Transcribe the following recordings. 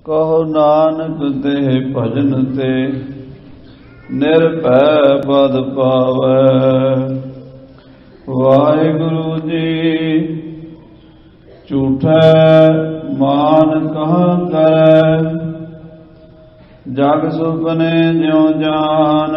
ਕਹੋ ਨਾਨਕ ਤੇ ਭਜਨ ਤੇ ਨਿਰਭੈ ਪਦ ਪਾਵੈ। ਵਾਹਿਗੁਰੂ ਜੀ ਝੂਠੈ ਮਾਨ ਕਹਾਂ ਕਰੈ, ਜਗ ਸੁਪਨੇ ਜਿਉ ਜਾਨ।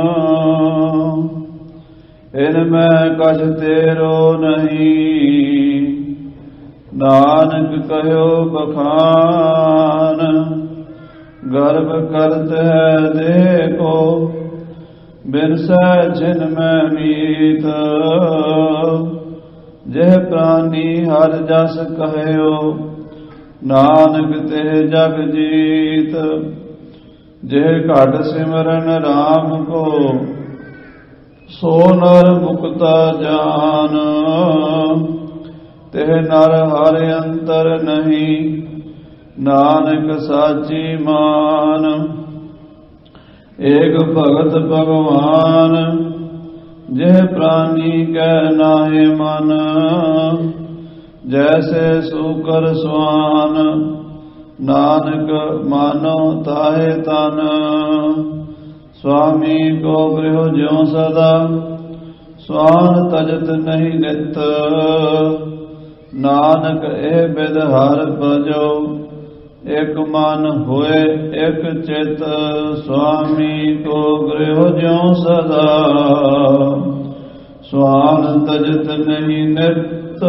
ਇਨ ਮੈਂ ਕਛ ਤੇਰੋ ਨਹੀਂ, ਨਾਨਕ ਕਹਿਓ ਬਖਾਨ। ਗਰਭ ਕਰਤ ਹੈ ਦੇਖੋ, ਬਿਨਸੈ ਜਿਨ ਮੈਂ ਮੀਤ। ਜਿਹ ਪ੍ਰਾਨੀ ਹਰ ਜਸ ਕਹਿਓ, ਨਾਨਕ ਤੇ ਜਗ ਜੀਤ। ਜਿਹ ਘਟ ਸਿਮਰਨ ਰਾਮ ਕੋ, ਸੋ ਨਰ ਮੁਕਤਾ ਜਾਨ। ਤੇ ਨਰ ਹਰ ਅੰਤਰ ਨਹੀਂ, ਨਾਨਕ ਸਾਚੀ ਮਾਨ। ਏਕ ਭਗਤ ਭਗਵਾਨ, ਜਿਹ ਪ੍ਰਾਨੀ ਕੈ ਨਾਹਿ ਮਨ। ਜੈਸੇ ਸੂਕਰ ਸਵਾਨ, ਨਾਨਕ ਮਾਨੋ ਤਾਹੇ ਤਨ। ਸੁਆਮੀ ਕੋ ਗ੍ਰਹਿ ਜਿਉ ਸਦਾ, ਸਵਾਨ ਤਜਤ ਨਹੀਂ ਨਿਤ। ਨਾਨਕ ਇਹ ਬਿਦ ਹਰ ਭਜੋ, ਇਕ ਮਨ ਹੋਏ ਇਕ ਚਿਤ। ਸੁਆਮੀ ਕੋ ਗ੍ਰਹਿ ਜਿਉ ਸਦਾ, ਸਵਾਨ ਤਜਤ ਨਹੀਂ ਨਿਤ।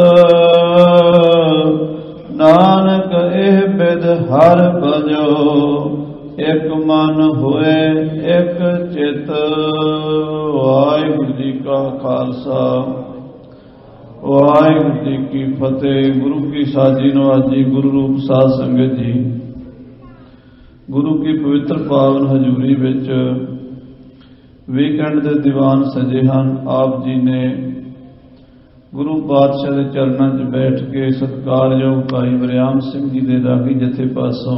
ਨਾਨਕ ਇਹ ਬਿਦ ਹਰ ਭਜੋ, ਇਕ ਮਨ ਹੋਏ ਇਕ ਚਿਤ। ਵਾਹਿਗੁਰੂ ਜੀ ਕਾ ਖਾਲਸਾ, ਵਾਹਿਗੁਰੂ ਜੀ ਕੀ ਫਤਿਹ। ਗੁਰੂ ਕੀ ਸਾਜੀ ਨਵਾਜੀ, ਗੁਰੂ ਰੂਪ ਸਾਧ ਸੰਗਤ ਜੀ, ਗੁਰੂ ਕੀ ਪਵਿੱਤਰ ਪਾਵਨ ਹਜ਼ੂਰੀ ਵਿੱਚ ਵੀਕਐਂਡ ਦੇ ਦੀਵਾਨ ਸਜੇ ਹਨ। ਆਪ ਜੀ ਨੇ ਗੁਰੂ ਪਾਤਸ਼ਾਹ ਦੇ ਚਰਨਾਂ 'ਚ ਬੈਠ ਕੇ ਸਤਿਕਾਰਯੋਗ ਭਾਈ ਵਰਿਆਮ ਸਿੰਘ ਜੀ ਦੇ ਰਾਗੀ ਜਥੇ ਪਾਸੋਂ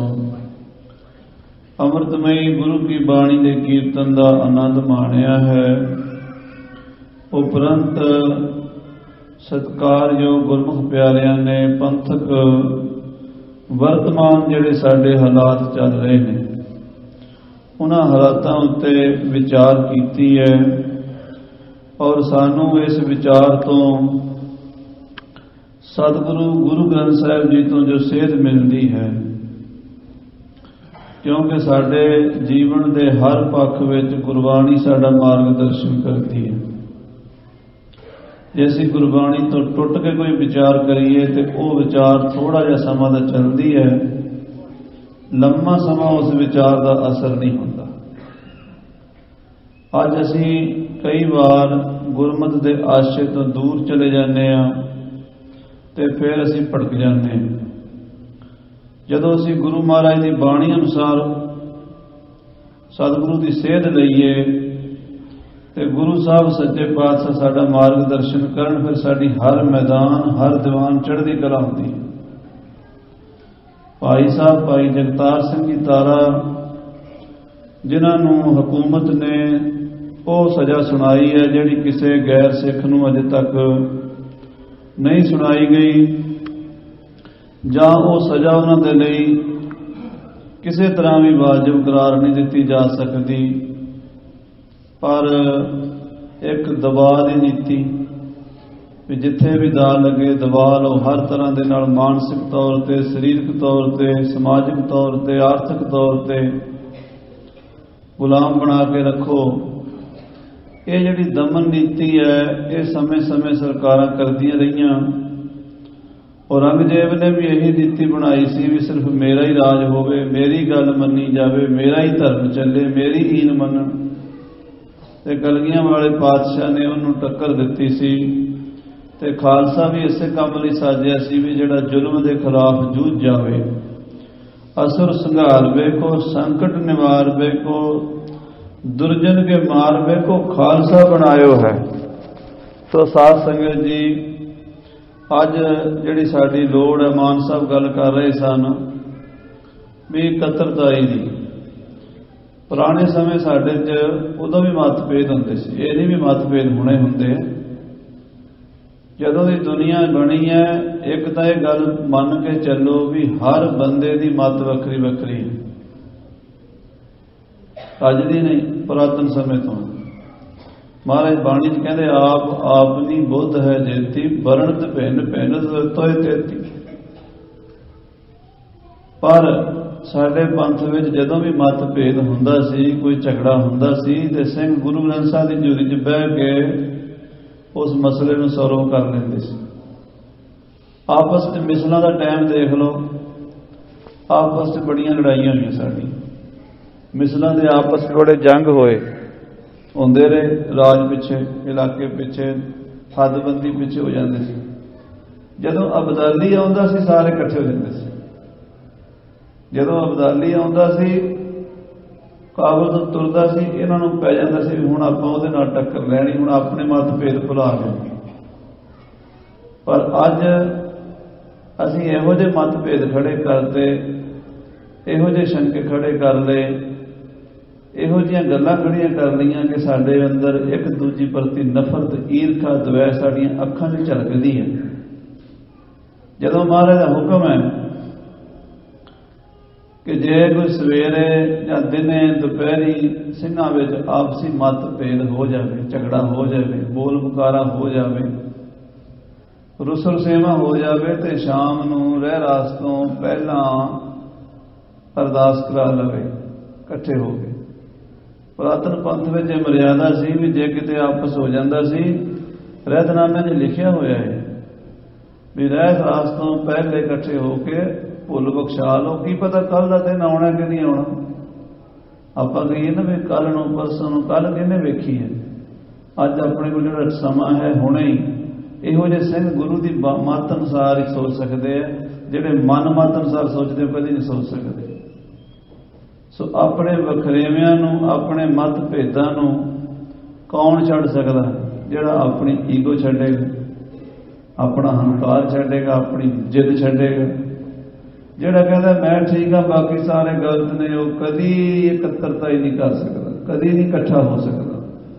ਅੰਮ੍ਰਿਤਮਈ ਗੁਰੂ ਕੀ ਬਾਣੀ ਦੇ ਕੀਰਤਨ ਦਾ ਆਨੰਦ ਮਾਣਿਆ ਹੈ। ਉਪਰੰਤ ਸਤਿਕਾਰਯੋਗ ਗੁਰਮੁਖ ਪਿਆਰਿਆਂ ਨੇ ਪੰਥਕ ਵਰਤਮਾਨ ਜਿਹੜੇ ਸਾਡੇ ਹਾਲਾਤ ਚੱਲ ਰਹੇ ਨੇ, ਉਹਨਾਂ ਹਾਲਾਤਾਂ ਉੱਤੇ ਵਿਚਾਰ ਕੀਤੀ ਹੈ ਔਰ ਸਾਨੂੰ ਇਸ ਵਿਚਾਰ ਤੋਂ ਸਤਿਗੁਰੂ ਗੁਰੂ ਗ੍ਰੰਥ ਸਾਹਿਬ ਜੀ ਤੋਂ ਜੋ ਸੇਧ ਮਿਲਦੀ ਹੈ, ਕਿਉਂਕਿ ਸਾਡੇ ਜੀਵਨ ਦੇ ਹਰ ਪੱਖ ਵਿੱਚ ਗੁਰਬਾਣੀ ਸਾਡਾ ਮਾਰਗਦਰਸ਼ਨ ਕਰਦੀ ਹੈ। ਜੇ ਅਸੀਂ ਗੁਰਬਾਣੀ ਤੋਂ ਟੁੱਟ ਕੇ ਕੋਈ ਵਿਚਾਰ ਕਰੀਏ ਤੇ ਉਹ ਵਿਚਾਰ ਥੋੜਾ ਜਿਹਾ ਸਮਾਂ ਤਾਂ ਚੱਲਦੀ ਹੈ, ਲੰਮਾ ਸਮਾਂ ਉਸ ਵਿਚਾਰ ਦਾ ਅਸਰ ਨਹੀਂ ਹੁੰਦਾ। ਅੱਜ ਅਸੀਂ ਕਈ ਵਾਰ ਗੁਰਮਤਿ ਦੇ ਆਸ਼ੇ ਤੋਂ ਦੂਰ ਚਲੇ ਜਾਂਦੇ ਹਾਂ ਤੇ ਫਿਰ ਅਸੀਂ ਭਟਕ ਜਾਂਦੇ ਹਾਂ। ਜਦੋਂ ਅਸੀਂ ਗੁਰੂ ਮਹਾਰਾਜ ਦੀ ਬਾਣੀ ਅਨੁਸਾਰ ਸਤਿਗੁਰੂ ਦੀ ਸੇਧ ਲਈਏ ਤੇ ਗੁਰੂ ਸਾਹਿਬ ਸੱਚੇ ਪਾਤਸ਼ਾਹ ਸਾਡਾ ਮਾਰਗਦਰਸ਼ਨ ਕਰਨ, ਫਿਰ ਸਾਡੀ ਹਰ ਮੈਦਾਨ ਹਰ ਦੀਵਾਨ ਚੜ੍ਹਦੀ ਕਲਾ ਹੁੰਦੀ ਹੈ। ਭਾਈ ਸਾਹਿਬ ਭਾਈ ਜਗਤਾਰ ਸਿੰਘ ਜੀ ਤਾਰਾ, ਜਿਨ੍ਹਾਂ ਨੂੰ ਹਕੂਮਤ ਨੇ ਉਹ ਸਜ਼ਾ ਸੁਣਾਈ ਹੈ ਜਿਹੜੀ ਕਿਸੇ ਗੈਰ ਸਿੱਖ ਨੂੰ ਅਜੇ ਤੱਕ ਨਹੀਂ ਸੁਣਾਈ ਗਈ, ਜਾਂ ਉਹ ਸਜ਼ਾ ਉਹਨਾਂ ਦੇ ਲਈ ਕਿਸੇ ਤਰ੍ਹਾਂ ਵੀ ਵਾਜਬ ਕਰਾਰ ਨਹੀਂ ਦਿੱਤੀ ਜਾ ਸਕਦੀ। ਪਰ ਇੱਕ ਦਬਾਅ ਦੀ ਨੀਤੀ ਵੀ ਜਿੱਥੇ ਵੀ ਦਾਅ ਲੱਗੇ ਦਬਾ ਲਓ, ਹਰ ਤਰ੍ਹਾਂ ਦੇ ਨਾਲ ਮਾਨਸਿਕ ਤੌਰ ਤੇ, ਸਰੀਰਕ ਤੌਰ ਤੇ, ਸਮਾਜਿਕ ਤੌਰ ਤੇ, ਆਰਥਿਕ ਤੌਰ ਤੇ ਗੁਲਾਮ ਬਣਾ ਕੇ ਰੱਖੋ। ਇਹ ਜਿਹੜੀ ਦਮਨ ਨੀਤੀ ਹੈ, ਇਹ ਸਮੇਂ-ਸਮੇਂ ਸਰਕਾਰਾਂ ਕਰਦੀਆਂ ਰਹੀਆਂ। ਔਰੰਗਜ਼ੇਬ ਨੇ ਵੀ ਇਹੀ ਨੀਤੀ ਬਣਾਈ ਸੀ ਵੀ ਸਿਰਫ ਮੇਰਾ ਹੀ ਰਾਜ ਹੋਵੇ, ਮੇਰੀ ਗੱਲ ਮੰਨੀ ਜਾਵੇ, ਮੇਰਾ ਹੀ ਧਰਮ ਚੱਲੇ, ਮੇਰੀ ਈਨ ਮੰਨਣ। ਤੇ ਕਲਗੀਆਂ ਵਾਲੇ ਪਾਤਸ਼ਾਹ ਨੇ ਉਹਨੂੰ ਟੱਕਰ ਦਿੱਤੀ ਸੀ ਤੇ ਖਾਲਸਾ ਵੀ ਇਸੇ ਕੰਮ ਲਈ ਸਾਜਿਆ ਸੀ ਵੀ ਜਿਹੜਾ ਜ਼ੁਲਮ ਦੇ ਖਿਲਾਫ ਜੂਝ ਜਾਵੇ। ਅਸੁਰ ਸੰਘਾਰ ਵੇਖੋ, ਸੰਕਟ ਨਿਵਾਰ ਵੇਖੋ, ਦੁਰਜਨ ਕੇ ਮਾਰ ਵੇਖੋ, ਖਾਲਸਾ ਬਣਾਇਓ ਹੈ। ਤੋ ਸਾਧ ਸੰਗਤ ਜੀ, ਅੱਜ ਜਿਹੜੀ ਸਾਡੀ ਲੋੜ ਹੈ, ਮਾਨ ਸਾਹਿਬ ਗੱਲ ਕਰ ਰਹੇ ਸਨ ਵੀ ਇਕੱਤਰਤਾਈ ਦੀ। ਪੁਰਾਣੇ ਸਮੇਂ ਸਾਡੇ 'ਚ ਉਦੋਂ ਵੀ ਮਤਭੇਦ ਹੁੰਦੇ ਸੀ, ਇਹ ਨਹੀਂ ਵੀ ਮਤਭੇਦ ਹੁਣੇ ਹੁੰਦੇ। ਜਦੋਂ ਦੀ ਦੁਨੀਆ ਬਣੀ है एक तो यह गल मन के चलो भी हर बंदे की मत वक्री वक्री है। अज दी नहीं, पुरातन समय तो महाराज बाणी च कहते आप आपनी बुद्ध है जेती बरणत भिन्न भिन्न तोय तेती। पर साडे पंथ विच जदों भी मतभेद हुंदा सी, कोई झगड़ा हुंदा सी ते सिंह गुरु ग्रंथ साहिब की झूरी च बह के उस मसले नूं सॉल्व कर लैंदे सी। आपस में मिसलों का टाइम देख लो, आपस में बड़ियां लड़ाइयां हुई साडी, मिसलों के आपस में बड़े जंग होए होंदे रहे, राज पिछे इलाके पिछे हदबंदी पिछे हो जाते सी। जदों अबदाली आउंदा सी सारे इकट्ठे हो जाते सी। जदों अबदाली आउंदा सी काबल तो तुरदा सी, इन्हां नूं पै जांदा सी भी हुण आपां उहदे नाल टक्कर लैणी, हुण अपने मतभेद भुला लैणे। पर अज असीं इहो जिहे मतभेद खड़े करते, इहो जिहे शंके खड़े कर लए, इहो जिहियां गल्लां खड़ियां कर लईआं कि साडे अंदर एक दूजी प्रति नफरत, ईरखा, द्वैष साडीआं अखां 'ਚ झलकदी है। जदों महाराज दा हुक्म है कि जे कोई सवेरे या दिने दोपहरी ਸਿੰਘਾਂ ਵਿੱਚ आपसी मतभेद हो जाए, झगड़ा हो जाए, बोल पुकारा हो जाए, रुसल सेवा हो जाए, तो शाम नूं ਰਹਿ ਰਾਸ ਤੋਂ ਪਹਿਲਾਂ अरदास करा लवे इकट्ठे हो गए। पुरातन पंथ में यह मर्यादा सी भी जे किते आपस हो जाता सी, रहतनामे 'ਚ लिखिया होया है भी ਰਹਿ ਰਾਸ ਤੋਂ पहले इकट्ठे होके भुल बख्शा लो। की पता कल का दिन आना कि नहीं आना। आप कहिए ना भी कल नूं परसों नूं, कल किहने वेखी है। अज अपने को जो समा है हुणे ही इहो जे सिंह गुरु की मत अनुसार ही सोच सकते हैं, जिहड़े मन मत अनुसार सोचते कभी नहीं सोच सकते। सो अपने वखरेवियां नूं, अपने मतभेदां नूं कौन छड्ड सकदा, जिहड़ा अपनी ईगो छड्डेगा, अपना हंकार छड्डेगा, अपनी जिद छड्डेगा। जिहड़ा कहता मैं ठीक हाँ बाकी सारे गलत ने, वो कदी इकत्तरता ही नहीं कर सकता, कदी नहीं इकट्ठा हो सकता,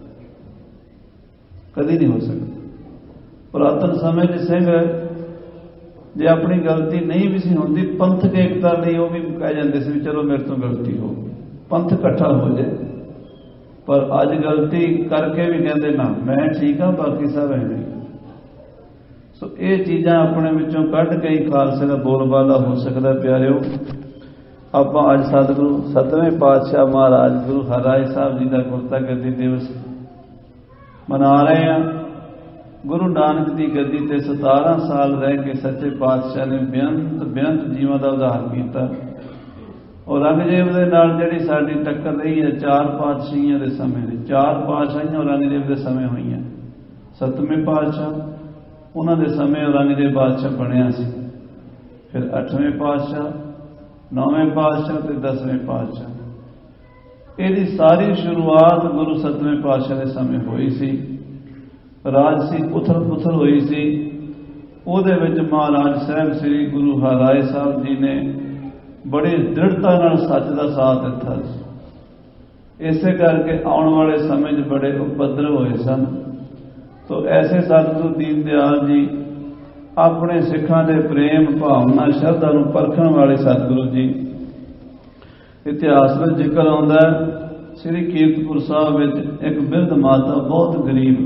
कदी नहीं हो सकता। पुरातन समय च सिंह जे अपनी गलती नहीं भी सी होंदी, पंथक एकता लई वो भी कह जाते सी चलो मेरे तो गलती हो, पंथ इकट्ठा हो जाए। पर अज गलती करके भी कहते ना मैं ठीक हाँ बाकी सब है। सो ये चीज़ां अपने विचों कढ़ के ही खालसे का बोलबाला हो सकता। प्यारिओ आप अज सतगुरु 7वें पातशाह महाराज गुरु हरराय साहब जी का गुरता गद्दी दिवस मना रहे हैं। गुरु नानक की गद्दी ते 17 साल रह के सच्चे पातशाह ने बेअंत बेअंत जीवां का उद्धार किया। और औरंगजेब के नाल जिहड़ी साडी टक्कर रही है 4 पातशाहियां के समय, 4 पातशाहियां औरंगजेब के समय हुई। 7वें पातशाह उन्होंने समय औरंगजेब बादशाह बनया सी, फिर 8वें पातशाह, 9वें पातशाह ते 10वें पातशाह। यदि सारी शुरुआत गुरु 7वें पातशाह के समय हुई सी। राजसी उथल पुथल हुई सी, उहदे विच महाराज साहब श्री गुरु हरराय साहब जी ने बड़ी दृढ़ता नाल सच का साथ दिता। इसे करके आने वाले समय बड़े उपद्रव हुए सन। तो ऐसे सतगुरु दीन दयाल जी अपने सिखां दे प्रेम भावना श्रद्धा नूं परखण वाले सतगुरु जी। इतिहास में जिक्र आउंदा श्री कीरतपुर साहब में एक बिरध माता बहुत गरीब,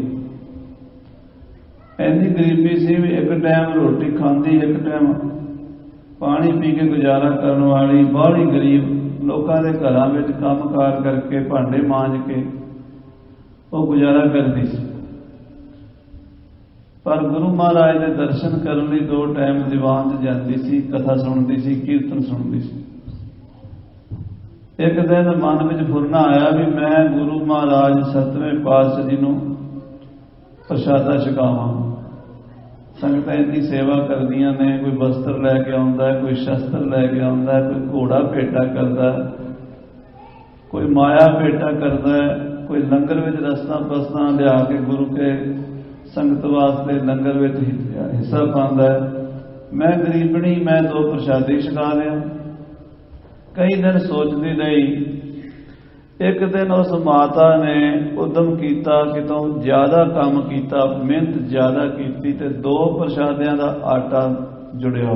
इन्नी गरीबी सी भी एक टाइम रोटी खांदी, एक टाइम पानी पी के गुजारा करने वाली बाहली गरीब, लोगों के घरों में काम कार करके भांडे मांज के वो गुजारा करती सी। पर गुरु महाराज के दर्शन करने लिए 2 टाइम दीवान जाती सी, कथा सुनती सी, कीर्तन सुनती सी। एक दिन मन में फुरना आया भी मैं गुरु महाराज 7वें पातशाह जी नूं प्रशादा छकावां। संगतां इन्नी सेवा करदियां ने, कोई वस्त्र लैके आउंदा है, कोई शस्त्र लैके आउंदा है, कोई घोड़ा भेटा करदा है, कोई माया भेटा करदा है, कोई लंगर विच रस्तां पस्तां लिया के गुरु के संगत वास्ते लंगर में हिस्सा पाता है। मैं गरीबनी, मैं 2 प्रशादे छका लिया। कई दिन सोचती रही एक दिन उस माता ने उद्यम किया कि तो ज्यादा काम किया, मेहनत ज्यादा की ते 2 प्रशादियां का आटा जुड़िया,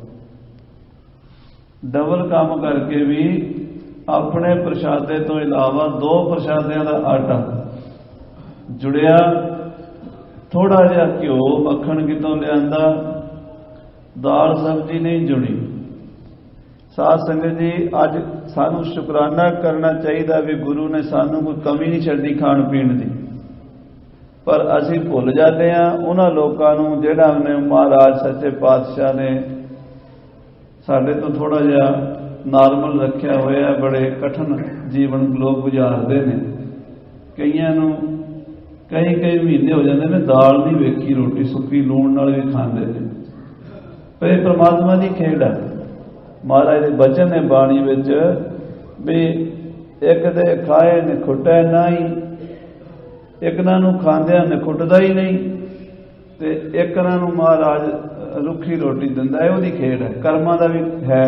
डबल काम करके भी अपने प्रशादे तो इलावा 2 प्रशादियां का आटा जुड़िया, थोड़ा जिहा घ्यो मक्खन कितों लिया, दाल सब्जी नहीं जुड़ी। साध संगत जी, अज सानू शुकराना करना चाहिए भी गुरु ने सानू कोई कमी नहीं छड्डी खाण पीण दी, पर असीं भुल जाते हैं उन्हां लोकां नूं जिहड़ा ने महाराज सच्चे पातशाह ने साडे तो थोड़ा जिहा नॉर्मल रखिया होया। बड़े कठिन जीवन लोग गुजारते हैं, कईयां नूं कई महीने हो जाते हैं दाल नहीं वेखी, रोटी सुक्की लूण नाल भी खांदे ने। पर यह परमात्मा की खेड है। महाराज के बचन ने बाणी विच भी एक दे खाए निखुटे ना ही, एक नूं खांदिया निखुटदा ही नहीं, ते एक नूं महाराज रुखी रोटी दिंदा है। उहदी खेड है, कर्मां दा भी है,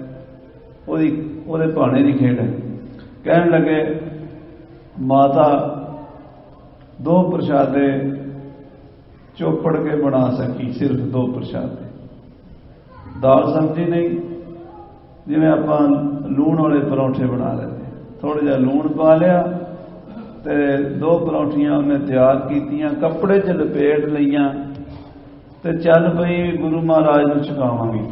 उहदे भाणे की खेड है। कहण लगे माता 2 प्रशादे चोपड़ के बना सकी, सिर्फ 2 प्रशादे, दाल सब्जी नहीं। जिवें आपां लूण वाले परौंठे बना लेते, थोड़ा जिहा लूण पा लिया ते 2 परौंठियां उन्हें तैयार कीतियां, कपड़े च लपेट लईयां ते चल पई गुरु महाराज नूं छकावांगी।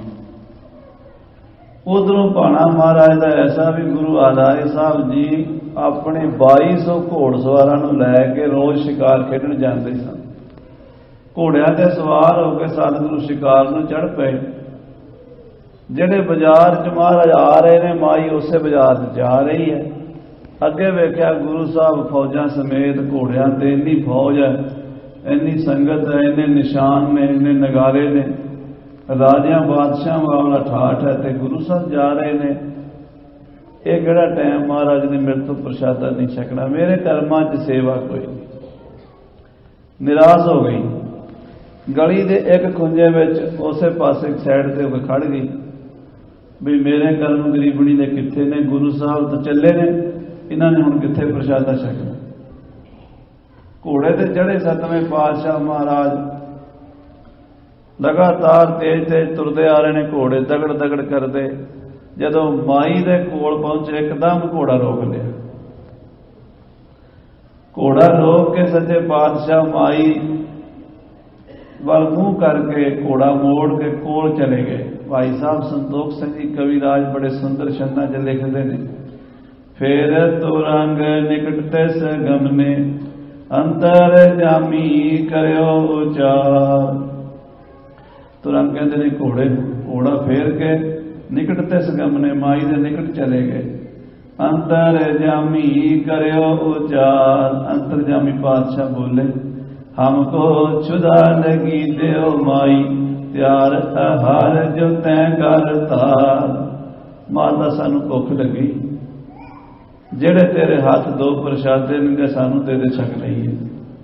उधरों भाणा महाराज का ऐसा भी गुरु आदारी साहब जी अपने 2200 घोड़सवारां नूं लै के रोज़ शिकार खेडण जांदे सन। घोड़ियां ते सवार होकर सतगुरु शिकार नूं चढ़ पए। ਜਿਹੜੇ बाजार च महाराज आ रहे ने, माई उस बाजार जा रही है। अगे वेख्या गुरु साहब फौजा समेत घोड़ियां ते इन्नी फौज है, इन्नी संगत है, इन्ने निशान ने, इन्ने नगारे ने, राजियां बादशाह वाला ठाठ है, ते गुरु साहब जा रहे ने। ये किहड़ा टाइम महाराज ने मेरे तो प्रशादा नहीं छकना, मेरे कर्मां च सेवा कोई नहीं। निराश हो गई, गली दे एक खुंजे विच उसे पासे साइड ते होके खड़ गई भी मेरे कर्म गरीबनी दे कित्थे ने, गुरु साहब तो चले ने, इन्हां ने हुण कित्थे प्रशादा छकना। घोड़े ते चढ़े 7वें पातशाह महाराज लगातार तेज तेज तुरदे आ रहे ने, घोड़े दगड़ दगड़ करदे। जदों माई दे कोल पहुंचे एकदम घोड़ा रोक लिया। घोड़ा रोक के सच्चे पातशाह माई वाल मुंह करके घोड़ा मोड़ के कोल चले गए। भाई साहब संतोख सिंह जी कविराज बड़े सुंदर छंदां च लिखते हैं, फिर तुरंग निकटते सगमने अंतर जामी करो उचार। तुरंग कहते हैं घोड़े, घोड़ा फेर के निकटते सगमने माई दे निकट चले गए। अंतर जामी करो उचार, अंतर जामी पातशाह बोले हमको छुदा लगी देव माई, त्यार आहार जो तैं करता। माता सानू भुख लगी, जेड़े तेरे हाथ 2 प्रशादे ने सानू दे दे छक लईए।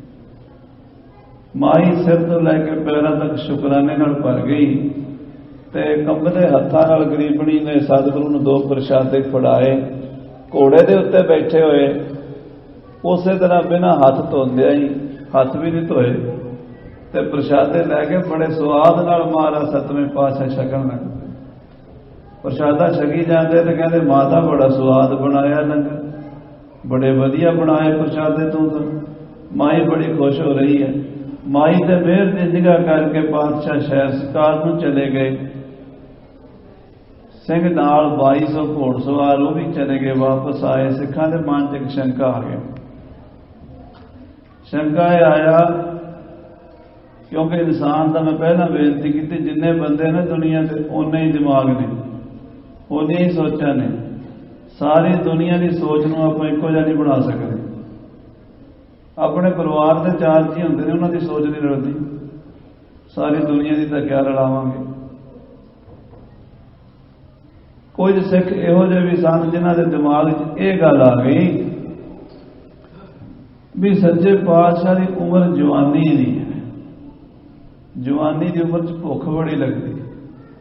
माई सिर तो लैके पैरों तक शुकराने नाल भर गई ते कंबदे हत्थां नाल गरीबणी ने सतगुरु नूं 2 प्रशादे फड़ाए। घोड़े दे उत्ते बैठे हुए उसे तरह बिना हथ धोंदिया ही, हथ भी नहीं धोए ते प्रशादे लैके बड़े स्वाद नाल महाराज 7वें पातशाह छकण लग पए। प्रशादा छकी जाते तो कहते माता बड़ा स्वाद बनाया लंगर, बड़े वधिया बनाए प्रशादे तू तो। माई बड़ी खुश हो रही है। माई ते मेहर की निगाह करके पातशाह शहर शिकार नूं चले गए। सिंह नाल 2200 घोड़सवार वो भी चले गए, वापस आए। सिखां दे मन च एक शंका आ गया। शंका आया क्योंकि इंसान का मैं पहला बेनती की, जिन्ने बंदे ने दुनिया से उन्ने ही दिमाग ने, उन्नी ही सोचा ने। सारी दुनिया की सोच नूं आपां इक्को जिहा नहीं बना सकते। अपने परिवार के 4 जी होंदे ने, उन्हां दी सोच नहीं रलदी। सारी दुनिया की तो क्या रलावांगे। कुछ सिख इहो जिहे भी सन जिन्हां दे दिमाग च इह गल आ गई भी सच्चे पातशाह की उम्र जवानी दी है। जवानी की उम्र च भुख बड़ी लगती,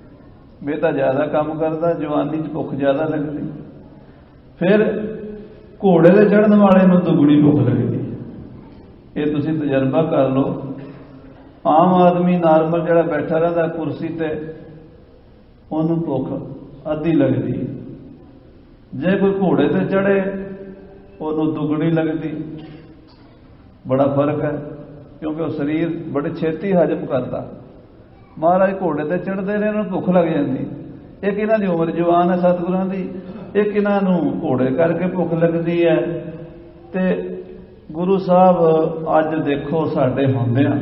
बेटा ज्यादा काम करता, जवानी च भुख ज्यादा लगती। फिर घोड़े ते चढ़न वाले नूं दुगनी भुख लगदी है। ये तुसीं तजर्बा कर लो। आम आदमी नॉर्मल जिहड़ा बैठा रहिंदा कुर्सी ते उहनूं भुख अद्धी लगदी है, जे कोई घोड़े ते चढ़े उहनूं दुगनी लगदी। बड़ा फर्क है, क्योंकि वह शरीर बड़े छेती हजम करता। महाराज घोड़े ते चढ़ते ने, इन्हां नूं भुख लग जाती। एक इन्हां दी उम्र जवान है सतगुरां दी, एक इन्हां नूं घोड़े करके भुख लगती है। ते गुरु साहब अज देखो साडे हुंदियां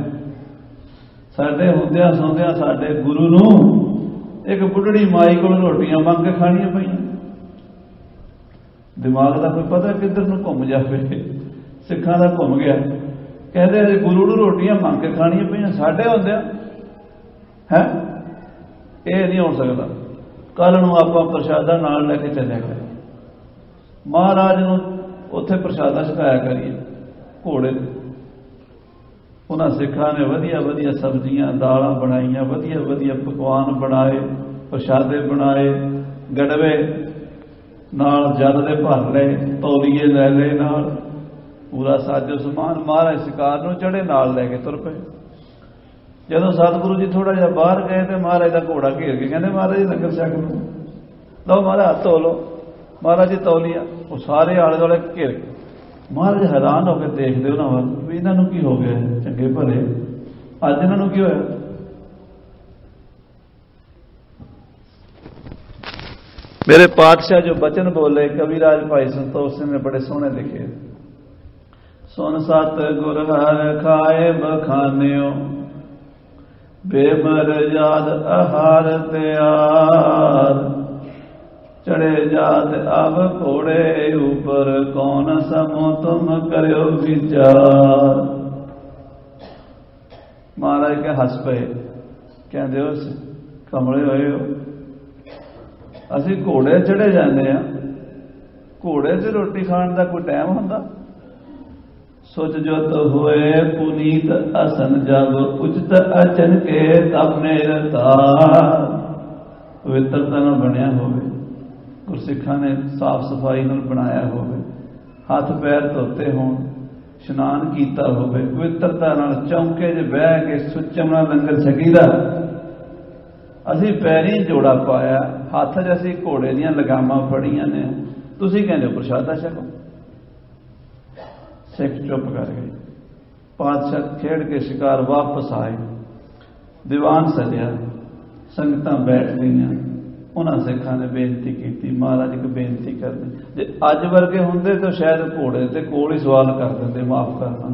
सौंदियां साडे गुरु नूं एक बुढ़ड़ी माई कोल रोटियां मंग के खाणियां पईयां। दिमाग का कोई पता किधर नूं घुम जावे, सिखां दा घुम गया। कहते अजे गुरु नूं रोटियां मंग के खाणियां पईयां, साडे हुंदियां है ये नहीं हो सकता। कल नूं आपां प्रशादा नाल लैके चलिया करिए, महाराज नूं उत्थे प्रशादा छकाया करिए घोड़े। उन्हां सिखां ने वधिया वधिया सब्जियां दालां बनाईयां, वधिया वधिया पकवान बनाए, प्रशादे बनाए, गड़वे नाल जल दे भर ले, तौलीए लै ले नाल, पूरा साजो समान। महाराज शिकार नूं चढ़े नाल लैके तुर पे। जदों सतगुरु जी थोड़ा जिहा बाहर गए तो महाराज का घोड़ा घेर के कहते महाराज जी लंगर छक लो, लो महाराज हाथ धो लो, महाराज जी तौलिया। वो सारे आले दुआले घेर के महाराज हैरान होकर देखते उन्होंने वाल भी इन्हों की हो गया, चंगे भले अज इन्हों की होया। मेरे पातशाह जो बचन बोले कविराज भाई संतोष सिंह ने बड़े सोहने लिखे। सुन सत गुर हर खाए बखान्यो, बेमर्याद आहार त्यार, चढ़े जात अब घोड़े ऊपर, कौन समो तुम करो विचार। महाराज के हस पे कहते हो कमले होए हो, असी घोड़े चढ़े जाने, घोड़े से रोटी खाने का कोई टाइम होंदा। सोच जो तो हुए पुनीत असन जब, उचित अचन के तब मेरे तार। पवित्रता नाल बनया होवे, गुरसिखां ने साफ सफाई नाल बनाया होवे, हथ पैर धोते होण, इशनान कीता होवे, पवित्रता नाल चौंके च बह के सुचम नाल लंगर छकीदा। असी पैरी जोड़ा पाया, हथ च असी घोड़े दीयां लगामां फड़ियां ने, तुसीं कहंदे हो प्रशादा छको। सिख चुप कर गए। पातशाह खेड़ के शिकार वापस आए, दीवान सजया, संगतां बैठ गईयां। उन्हां सिखां ने बेनती की, महाराज एक बेनती करनी, जे अज वर्गे हुंदे तो शायद घोड़े ते कोल ही सवाल कर दिंदे, माफ करना।